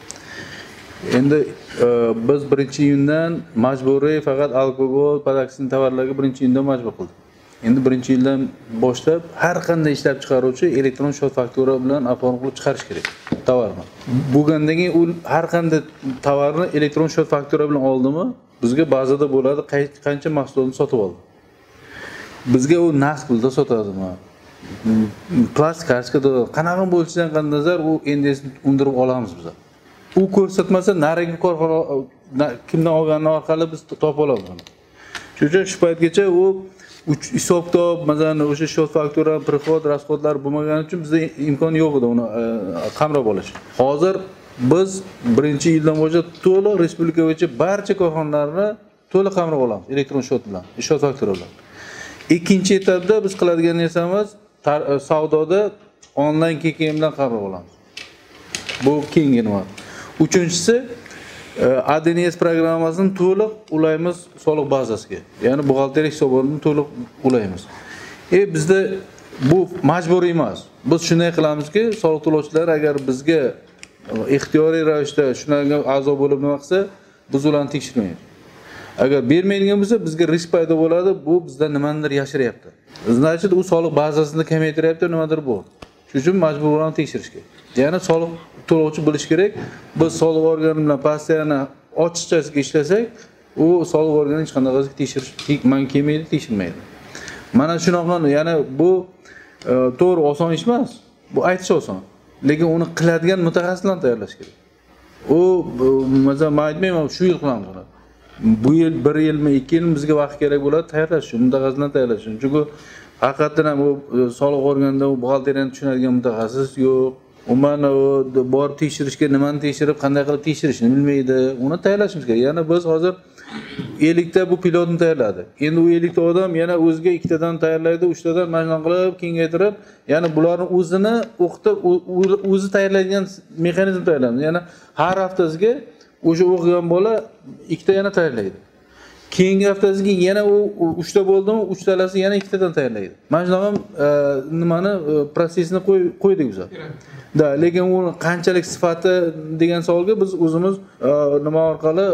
Endi biz birinchi iyundan majburiy faqat alkogol, podaksin tovarlarga birinchi iyundan majbur qildik. Endi birinchi yildan boshlab har qanday ishlab chiqaruvchi elektron счет faktura bilan afon qilib chiqarish kerak tovarni. Bo'lgandan keyin u har qanday tovarni elektron счет faktura bilan oldimi, bizga bazada bo'ladi qancha mahsulotni sotib oldi. Bizga u naqd pulda sotadimi plastik kartochka qanaqa bo'lishidan qat'iy nazar u endesni undirib olamiz biz. U ko'rsatmasa narigi korxona kimdan olgani orqali biz topib olamiz uni. Shuning uchun shu paytgacha u hisob-kitob, masalan, o'sha shot faktura, prihod, rasxodlar bo'lmagani uchun bizda imkon yo'q edi uni qamrab olish. Hozir biz birinchi yildan boshlab to'liq respublika bo'yicha barcha korxonalarni to'liq qamrab olamiz elektron shot bilan, shot faktura bilan. Ikkinchi etapda biz qiladigan narsamiz savdoda onlayn K K M bilan qamrab olamiz. Bu keyingi nima. Uchinchisi A D N S programmasini to'liq ulaymiz soliq bazasiga. Ya'ni buxgalteriya hisobotini to'liq ulaymiz. E bizda bu majburiy emas. Biz shunday qilamizki, soliq to'lovchilar agar bizga ixtiyoriy ravishda shunga a'zo bo'lib nima qilsa, biz ularni tekshirmaymiz. Agar bermaydigan bo'lsa, bizga risk paydo bo'ladi, bu bizdan nimanidir yashiryapti. Значит, u soliq bazasini kamaytiryapti, nimadir bu. Shuning uchun majburlan tekshirish kerak. Ya'ni soliq to'lovchi bilish kerak, biz soliq organi bilan passiyani ochiqchasiga ishlasak, u soliq organi hech qanday tekshirish man kelmaydi, tekshirmaydi. Mana shunaqa, ya'ni bu to'g'ri oson ish emas. Bu aytish oson, lekin uni qiladigan mutaxassislarni tayyorlash kerak. U masalan, men aytmayman, shu yil qilamiz uni. Bu yil bir yilmi, ikki yilmi bizga vaqt kerak bo'ladi tayyorlash uchun, mutaxassislarni tayyorlash uchun. Chunki haqiqatan ham u soliq organida u buxgalteriyani tushunadigan mutaxassis yo'q. Umuman borib tekshirishga nimani tekshirib, qanday qilib tekshirishni bilmaydi. Uni tayyorlashimiz kerak. Ya'ni biz hozir ellik ta bu pilotni tayyorladik. Endi u ellik ta odam yana o'ziga ikkitadan tayyorlaydi, uchtadan mana qilib kengaytirib, ya'ni bularni o'zini o'qitib, o'zi tayyorlaydigan mexanizm tayyorlaymiz. Ya'ni har haftasiga o'sha o'qigan bola ikkita yana tayyorlaydi. Keyingi haftasiga yana u uchta bo'ldimi, uchtalasi yana ikkitadan tayyorlaydi. Mana shunaqa nimani protsessini qo'ydik biz. Da, lekin u qanchalik sifati degan savolga biz o'zimiz nima orqali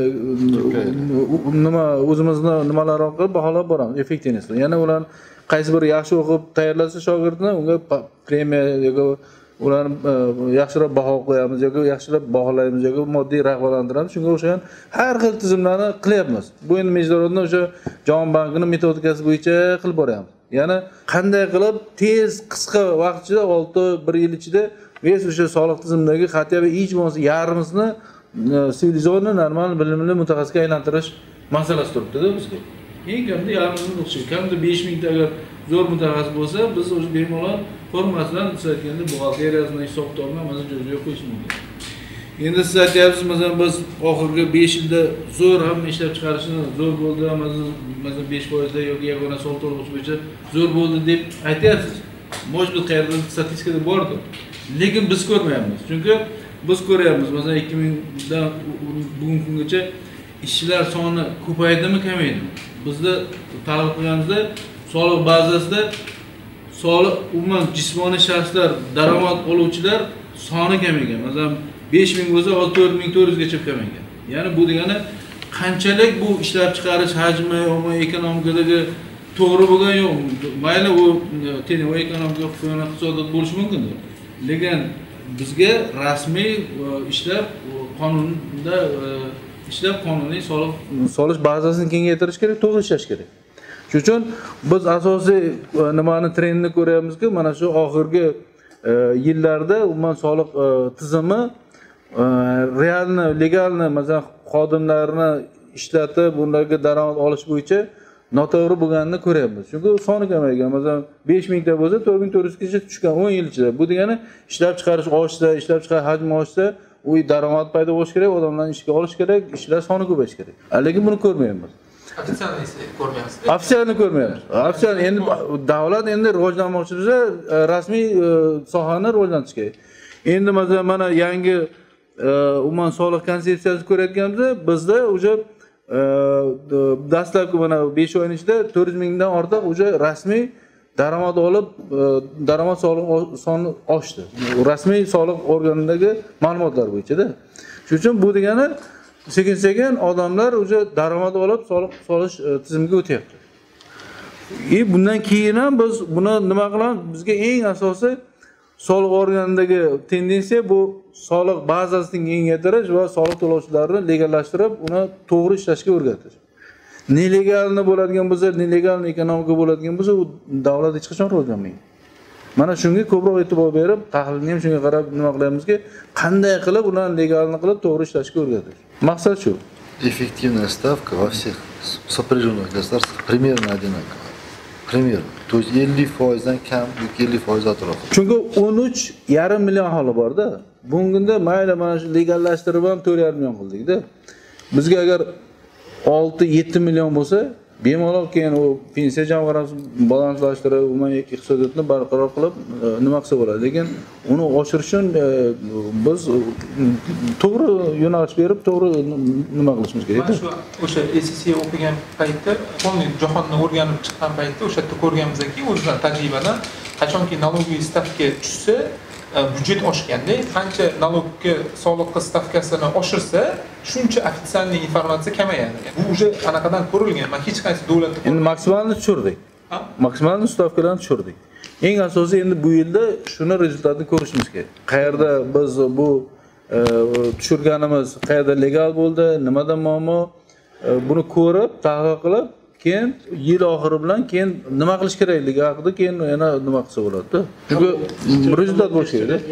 nima o'zimizni nimalar orqali baholab boramiz, effektivnessini. Yana ular qaysi bir yaxshi o'qib tayyorlasa shogirdni, unga premiya yoki ularni yaxshiroq baho qo'yamiz yoki yaxshilab baholaymiz yoki moddiy rag'batlantiramiz. Shunga o'xshagan har xil tizimlarni qilyapmiz. Bu endi Mijdorodni o'sha Jahon bankining metodikasi bo'yicha qilib boryapmiz. Ya'ni qanday qilib tez, qisqa vaqt ichida olti bir yil ichida biz o'sha soliq tizimidagi hatto hech bo'lmasa yarmisini sivilizatsiya normal bilimli mutaxassisga aylantirish masalasi turibdi-da bizga. Eng kamida yarmisini o'qishi, kamida besh ming ta agar zo'r mutaxassis bo'lsa, biz o'sha bemalol formasidan siz aytganda buxgalteriyasini hisob-kitobini mana shu joyga qo'yish mumkin. Endi siz aytyapsiz, masalan, biz oxirgi besh yilda zo'r hamma ishlab chiqarishni zo'r bo'ldi, masalan besh foiz da yoki yagona soliq to'lovchi bo'yicha zo'r bo'ldi deb aytyapsiz. Может быть, qayerda statistikada bordir. Lekin biz ko'rmayapmiz. Chunki biz ko'ryapmiz, masalan ikki ming dan bugungi kungacha ishchilar soni ko'paydimi, kamaydimi? Bizda tahlil qilganimizda soliq bazasida soliq umuman jismoniy shaxslar daromad oluvchilar soni kamaygan. Masalan besh ming bo'lsa, hozir to'rt ming to'rt yuz gacha kamaygan. Ya'ni bu degani qanchalik bu ishlab chiqarish hajmi yoki ekonomikadagi to'g'ri bo'lgan yo'q. Mayli u tenglik ekonomika iqtisodiyot bo'lishi mumkin. Lekin bizga rasmiy ishlab qonunda ishlab qonuniy soliq solish bazasini kengaytirish kerak, to'g'ri ishlash kerak. Shuning uchun biz asosiy nimani trendni ko'ryapmizki, mana shu oxirgi yillarda umuman soliq tizimi realni, legalni, masalan, xodimlarni ishlatib, ularga daromad olish bo'yicha noto'g'ri bo'lganini ko'ryapmiz. Chunki soni kamaygan. Masalan, besh ming ta bo'lsa, to'rt ming to'rt yuz gacha tushgan o'n yil ichida. Bu degani ishlab chiqarish oshsa, ishlab chiqarish hajmi oshsa, u daromad paydo bo'lish kerak, odamlarni ishga olish kerak, ishlar soni ko'payish kerak. Lekin buni ko'rmayapmiz. Ofitsialni ko'rmayapsiz. Ofitsialni ko'rmayapmiz. Ofitsial endi davlat endi rivojlanmoqchi bo'lsa, rasmiy sohani rivojlantirish kerak. Endi masalan mana yangi umuman soliq konsepsiyasini ko'rayotganimizda, bizda o'sha dastlabki mana besh oyning ichida to'rt yuz mingdan ortiq o'sha rasmiy daromad olib, daromad soliq soni oshdi. Rasmiy soliq organidagi ma'lumotlar bo'yicha-da. Shuning uchun bu degani sekin-sekin odamlar o'sha daromad olib soliq solish tizimiga o'tyapti. E bundan keyin ham biz buni nima qilamiz? Bizga eng asosiy soliq organidagi tendensiya bu soliq bazasini kengaytirish va soliq to'lovchilarini legallashtirib, uni to'g'ri ishlashga o'rgatish. Nelegalni bo'ladigan bo'lsa, nelegalni ekonomika bo'ladigan bo'lsa, u davlat hech qachon rivojlanmaydi. Mana shunga ko'proq e'tibor berib, tahlilni ham shunga qarab nima qilamizki, qanday qilib ularni legalni qilib to'g'ri ishlashga o'rgatish. Maqsad shu. Эффективная ставка во всех сопряженных государствах примерно одинаковая. Примерно. То есть ellik foizdan kam, ellik foiz atrofida. Chunki o'n uch yarim million aholi bor-da. Bugunda mayli mana shu legallashtirib ham to'rt yarim million qildik-da. Bizga agar olti yetti million bo'lsa, bemalol keyin u pensiya jamg'armasi balanslashtirib, umumiy iqtisodiyotni barqaror qilib nima qilsa bo'ladi. Lekin uni oshirish uchun biz to'g'ri yo'nalish berib, to'g'ri nima qilishimiz kerak. Mana shu o'sha S S C o'qigan paytda, qonun jahonni o'rganib chiqqan paytda o'sha yerda ko'rganmizki, o'zimizdan tajribadan qachonki налоговый stavka tushsa, byudjet oshganda, qancha налогga soliqqa stavkasini oshirsa, shuncha ofitsialniy informatsiya kamayadi. Bu уже anaqadan ko'rilgan. Men hech qaysi davlatda endi maksimalni tushirdik. Maksimalni stavkalarni tushirdik. Eng asosiy endi bu yilda shuni rezultatini ko'rishimiz kerak. Qayerda biz bu tushirganimiz qayerda legal bo'ldi, nimada muammo, buni ko'rib, tahlil qilib, keyin yil oxiri bilan keyin nima qilish kerakligi haqida keyin yana nima qilsa bo'ladi-da. Chunki rezultat bo'lishi kerak.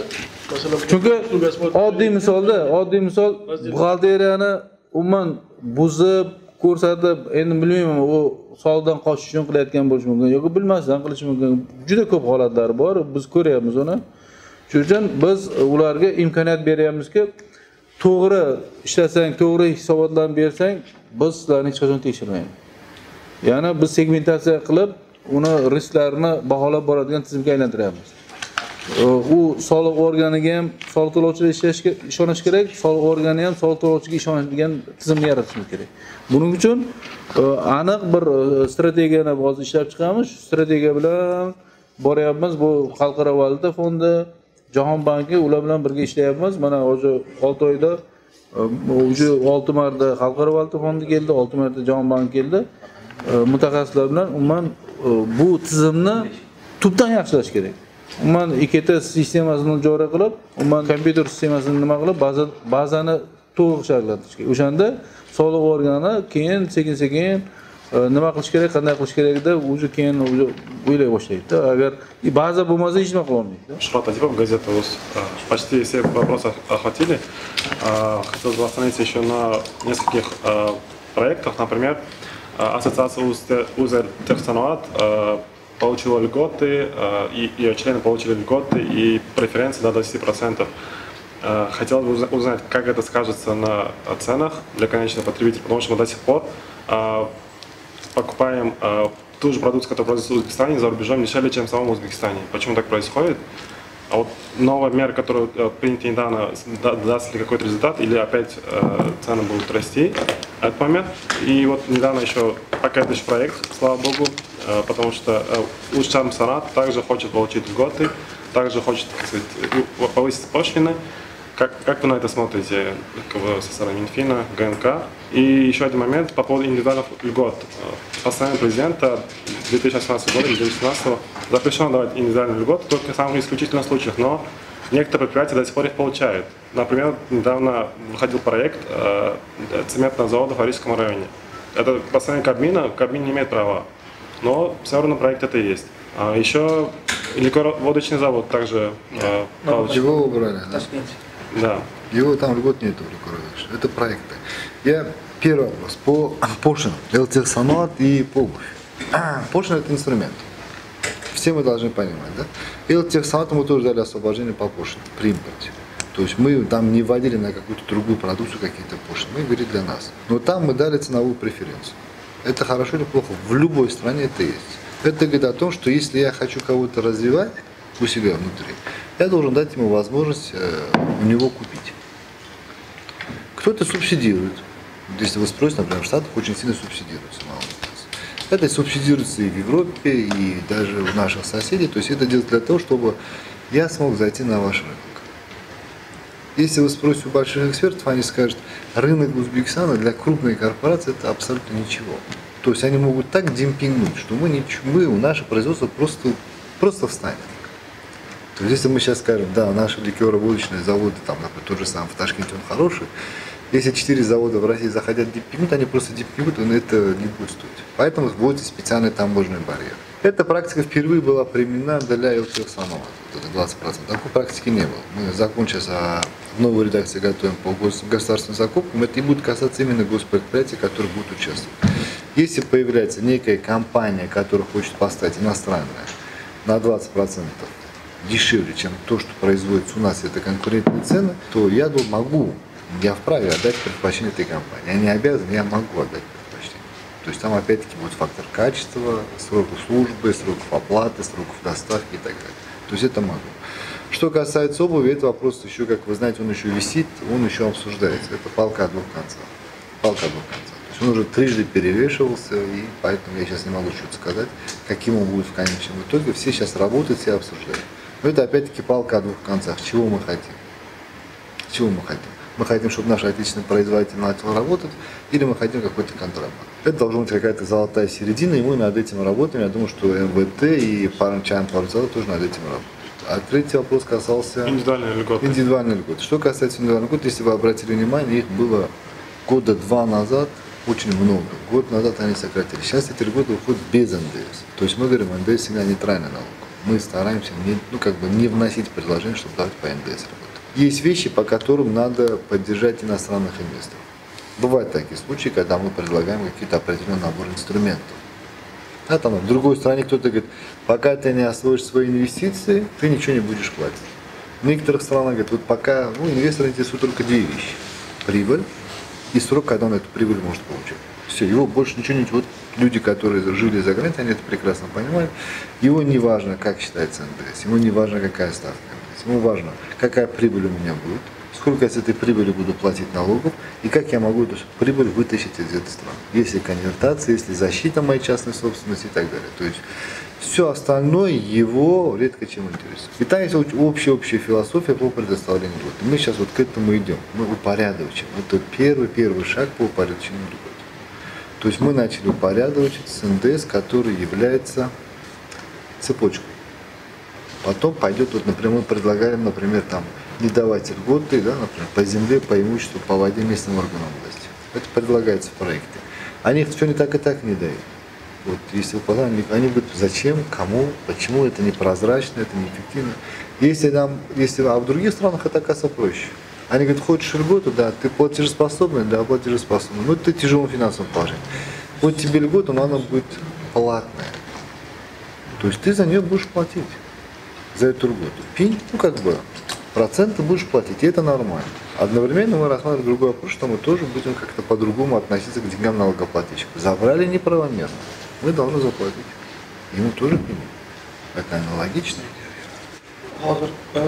Chunki oddiy misolda, oddiy misol buxgalteriyani umuman buzib ko'rsatib, endi bilmayman, u soliqdan qochish uchun qilayotgan bo'lishi mumkin yoki bilmasdan qilishi mumkin. Juda ko'p holatlar bor, biz ko'ryapmiz uni. Shuning uchun biz ularga imkoniyat beryapmizki, to'g'ri ishlasang, to'g'ri hisobotlarni bersang, biz sizlarni hech qachon tekshirmaymiz. Ya'ni biz segmentatsiya qilib, uni risklarini baholab boradigan tizimga aylantiryapmiz. U soliq organiga ham soliq to'lovchilar ishlashga ishonish kerak, soliq organi ham soliq to'lovchiga ishonadigan tizimni yaratishimiz kerak. Buning uchun aniq bir strategiyani hozir ishlab chiqamiz. Strategiya bilan boryapmiz. Bu Xalqaro valyuta fondi, Jahon banki ular bilan birga ishlayapmiz. Mana o'sha olti oyda o'sha olti marta Xalqaro valyuta fondi keldi, olti marta Jahon banki keldi. Mutaxassislar bilan umuman bu tizimni tubdan yaxshilash kerak. Umuman I K T sistemasini joriy qilib, umuman kompyuter sistemasini nima qilib, baza bazani to'g'ri shakllantirish kerak. O'shanda soliq organi keyin sekin-sekin nima qilish kerak, qanday qilish kerakda o'zi keyin o'ylay boshlaydi. Agar baza bo'lmasa hech nima qila olmaydi. Шуrat Атипов, газета ВУЗ. Почти все вопросы охватили. Хотел бы остановиться еще на нескольких проектах. Например, Ассоциация Узтехсанат получила льготы, и ее члены получили льготы и преференции до двадцати процентов. Хотелось бы узнать, как это скажется на ценах для конечного потребителя, потому что мы до сих пор покупаем ту же продукцию, которая производится в Узбекистане, за рубежом дешевле, чем в самом Узбекистане. Почему так происходит? А вот новая мера, которая принята недавно, даст ли какой-то результат, или опять э, цены будут расти, этот момент. И вот недавно еще, пока это еще проект, слава богу, э, потому что э, Узтехсанат также хочет получить льготы, также хочет, так сказать, повысить пошлины. Как, как вы на это смотрите, как бы, со стороны Минфина, Г Н К? И еще один момент по поводу индивидуальных льгот. Постановление президента две тысячи восемнадцатого года, две тысячи восемнадцатого запрещено давать индивидуальные льготы только в самых исключительных случаях, но некоторые предприятия до сих пор их получают. Например, недавно выходил проект э, цементного завода в Арийском районе. Это постановление Кабмина, Кабмин не имеет права, но все равно проект это есть. А еще ликероводочный завод также э, получил. Его убрали, да? Да. Его там льгот нету, это проекты. Я первый вопрос по пошлинам, Узтехсанат и по обуви. Пошлина это инструмент. Все мы должны понимать, да? Узтехсанату мы тоже дали освобождение по пошлинам при импорте. То есть мы там не вводили на какую-то другую продукцию какие-то пошлины, мы говорили для нас. Но там мы дали ценовую преференцию. Это хорошо или плохо? В любой стране это есть. Это говорит о том, что если я хочу кого-то развивать у себя внутри, я должен дать ему возможность э, у него купить. Кто-то субсидирует. Если вы спросите, например, в Штатах очень сильно субсидируется малый бизнес. Это субсидируется и в Европе, и даже у наших соседей. То есть это делается для того, чтобы я смог зайти на ваш рынок. Если вы спросите у больших экспертов, они скажут, рынок Узбекистана для крупной корпорации это абсолютно ничего. То есть они могут так демпингнуть, что мы, ничего, мы у наше производство просто, просто встанет. То есть если мы сейчас скажем, да, наши ликероводочные заводы, там, например, тот же самый в Ташкенте, он хороший, Если четыре завода в России захотят диппигмент, они просто диппигмент, но это не будет стоить. Поэтому вводится специальный таможенный барьер. Эта практика впервые была применена для эл ти эф самого, это двадцать процентов. Такой практики не было. Мы закон сейчас в новой редакции готовим по государственным закупкам. Это и будет касаться именно госпредприятий, которые будут участвовать. Если появляется некая компания, которая хочет поставить иностранная на двадцать процентов дешевле, чем то, что производится у нас, это конкурентные цены, то я могу, я вправе отдать предпочтение этой компании. Я не обязан, я могу отдать предпочтение. То есть там опять-таки будет фактор качества, сроков службы, сроков оплаты, сроков доставки и так далее. То есть это могу. Что касается обуви, это вопрос еще, как вы знаете, он еще висит, он еще обсуждается. Это палка о двух концах. Палка о двух концах. То есть он уже трижды перевешивался, и поэтому я сейчас не могу что-то сказать, каким он будет в конечном итоге. Все сейчас работают, все обсуждают. Но это опять-таки палка о двух концах. Чего мы хотим? Чего мы хотим? Мы хотим, чтобы наш отечественный производитель начал работать, или мы хотим какой-то контрабанд. Это должна быть какая-то золотая середина, и мы над этим работаем. Я думаю, что эм вэ тэ и Парнчан Парзал тоже над этим работают. А третий вопрос касался индивидуальной льготы. Индивидуальной льготы. Что касается индивидуальной льготы, если вы обратили внимание, их было года два назад очень много. Год назад они сократили. Сейчас эти льготы выходят без эн дэ эс. То есть мы говорим, эн дэ эс всегда нейтральный налог. Мы стараемся не, ну, как бы не вносить предложение, чтобы давать по эн дэ эс работать. Есть вещи, по которым надо поддержать иностранных инвесторов. Бывают такие случаи, когда мы предлагаем какие-то определенный набор инструментов. А там в другой стране кто-то говорит, пока ты не освоишь свои инвестиции, ты ничего не будешь платить. В некоторых странах говорят, вот пока ну, инвестора интересует только две вещи. Прибыль и срок, когда он эту прибыль может получить. Все, его больше ничего не... Вот люди, которые жили за границей, они это прекрасно понимают. Его не важно, как считается эн дэ эс, ему не важно, какая ставка эн дэ эс. Ему важно, какая прибыль у меня будет, сколько я с этой прибыли буду платить налогов, и как я могу эту прибыль вытащить из этой страны. Если конвертация, если защита моей частной собственности и так далее. То есть все остальное его редко чем интересует. И там есть общая-общая философия по предоставлению льгот. Мы сейчас вот к этому идем. Мы упорядочим. Это первый-первый шаг по упорядочению льгот. То есть мы начали упорядочить с эн дэ эс, который является цепочкой. Потом пойдет, вот, например, мы предлагаем, например, там, не давать льготы, да, например, по земле, по имуществу, по воде местным органам власти. Это предлагается в проекте. Они все не так и так не дают. Вот, если вы посмотрите, они говорят, зачем, кому, почему, это непрозрачно, это неэффективно. Если нам, если, а в других странах это оказывается проще. Они говорят, хочешь льготу, да, ты платежеспособный, да, платежеспособный. Ну, ты в тяжелом финансовом положении. Вот тебе льгота, но она будет платная. То есть ты за нее будешь платить, за эту льготу. Пень, ну как бы, проценты будешь платить, и это нормально. Одновременно мы рассматриваем другой вопрос, что мы тоже будем как-то по-другому относиться к деньгам налогоплательщиков. Забрали неправомерно, мы должны заплатить. Ему тоже пень. Это аналогично. Hozir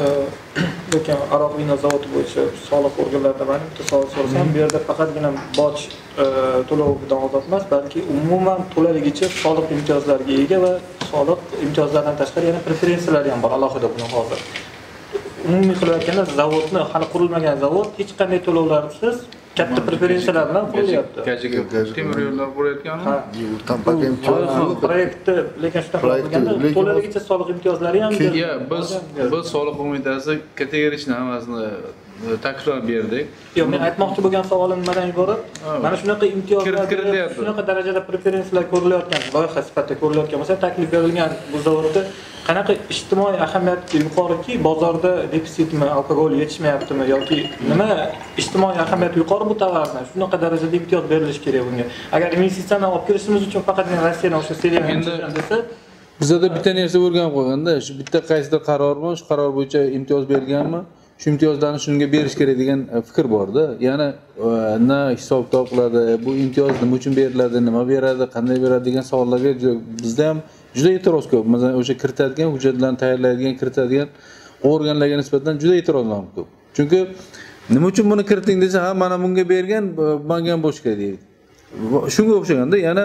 lekin aroq vino zavodi bo'yicha soliq organlarida men bitta savol so'rasam, bu yerda faqatgina boj to'lovidan ozod emas, balki umuman to'laligicha soliq imtiyozlariga ega va soliq imtiyozlaridan tashqari yana preferensiyalar ham bor alohida buni hozir. Umumiy qilib aytganda zavodni hali qurilmagan zavod hech qanday to'lovlarsiz katta preferensiyalar bilan qurilyapti. Temir yo'llar qurayotganmi? Там пока imtiyoz yo'q. Proyektni lekin shunaqa qilganda to'laligicha soliq imtiyozlari ham Ya biz biz soliq qo'mitasi kategorishni hammasini takror berdik. Yo'q, men aytmoqchi bo'lgan savolim nimadan iborat? Mana shunaqa imtiyozlar, shunaqa darajada preferensiyalar ko'rilayotgan, loyiha sifatida ko'rilayotgan bo'lsa, taklif berilgan bu zavodda qanaqa ijtimoiy ahamiyati yuqoriki, bozorda defitsitmi, alkogol yetishmayaptimi yoki nima ijtimoiy ahamiyati yuqori bu tovardan, shunaqa darajada imtiyoz berilishi kerak bunga. Agar investitsiyani olib kirishimiz uchun faqatgina Rossiyadan o'sha seriya desa, bizda bitta narsa o'rganib qo'yganda, shu bitta qaysidir qaror bor, shu qaror bo'yicha imtiyoz berilganmi? Shu imtiyozlarni shunga berish kerak degan fikr bor-da. Ya'ni na hisob-kitob qiladi, bu imtiyoz nima uchun beriladi, nima beradi, qanday beradi degan savollarga bizda ham juda e'tiroz ko'p. Masalan, o'sha kiritadigan hujjatlarni tayyorlaydigan, kiritadigan organlarga nisbatan juda e'tirozlar ko'p. Chunki nima uchun buni kiriting desa, ha, mana bunga bergan, bunga ham bo'lish kerak deydi. Shunga o'xshaganda, yana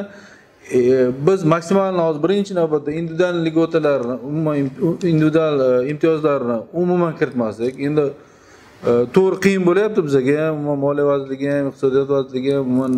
biz maksimal hozir birinchi navbatda individual lьготаlarni, umuman individual imtiyozlarni umuman kiritmaslik. Endi to'g'ri qiyin bo'lyapti bizga ham, umuman Moliya vazirligi ham, Iqtisodiyot vazirligi ham, umuman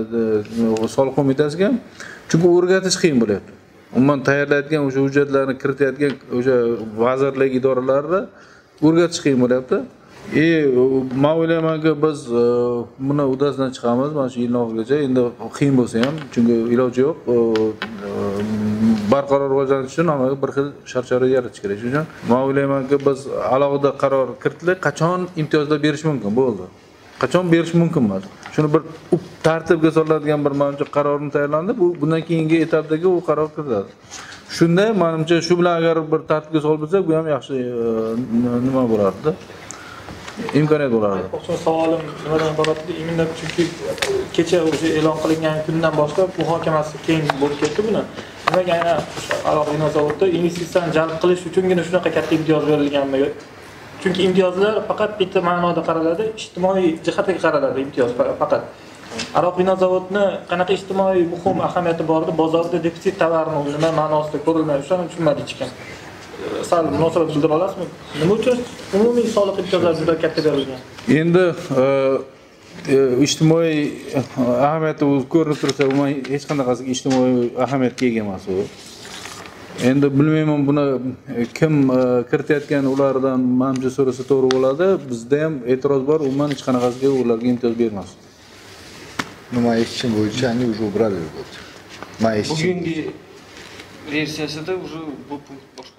soliq qo'mitasiga ham. Chunki o'rgatish qiyin bo'lyapti. Umuman tayyorlayotgan o'sha hujjatlarni kiritayotgan o'sha vazirlik idoralarida o'rgatish qiyin bo'lyapti. E, men o'ylaymanki biz e, buni uddasidan chiqamiz mana shu yilning oxirigacha. Endi qiyin bo'lsa ham, chunki iloji yo'q. E, barqaror rivojlanish uchun hammaga bir xil shart-sharoit yaratish kerak. Shuning uchun men o'ylaymanki biz alohida qaror kiritdik, qachon imtiyozlar berish mumkin bo'ldi. Qachon berish mumkin emas. Shuni bir tartibga soladigan bir menimcha qarorni tayyorlandi. Bu bundan keyingi etapdagi u qaror kiritiladi. Shunda menimcha shu bilan agar bir tartibga solib bilsak, bu ham yaxshi nima bo'lardi? Imkoniyat bo'lardi. O'sha savolim nimadan iborat edi? Imminent chunki kecha o'sha e'lon qilingan kundan boshlab muhokamasi keng bo'lib ketdi buni. Nimaga aynan alohida zavodda investitsiyani jalb qilish uchungina shunaqa katta imtiyoz berilganmi? Chunki imtiyozlar faqat bitta ma'noda qaraladi, ijtimoiy jihatga qaraladi imtiyoz faqat. Aroq vino zavodni qanaqa ijtimoiy muhim ahamiyati bor edi? Bozorda defitsit tovarni nima ma'nosida ko'rilmaydi, shuni tushunmadik ekan. Sal munosabat bildira olasizmi? Nima uchun umumiy soliq imtiyozlari juda katta berilgan? Endi ijtimoiy ahamiyati ko'rinib tursa, umuman hech qanaqasiga ijtimoiy ahamiyatga ega emas u. Endi bilmayman buni kim kiritayotgan ulardan menimcha so'rasa to'g'ri bo'ladi. Bizda ham e'tiroz bor, umuman hech qanaqasiga ularga imtiyoz bermasdi. Nima eshitishim bo'yicha endi уже убрали bo'ldi. Men eshitishim. Bugungi versiyasida уже bu punkt boshqa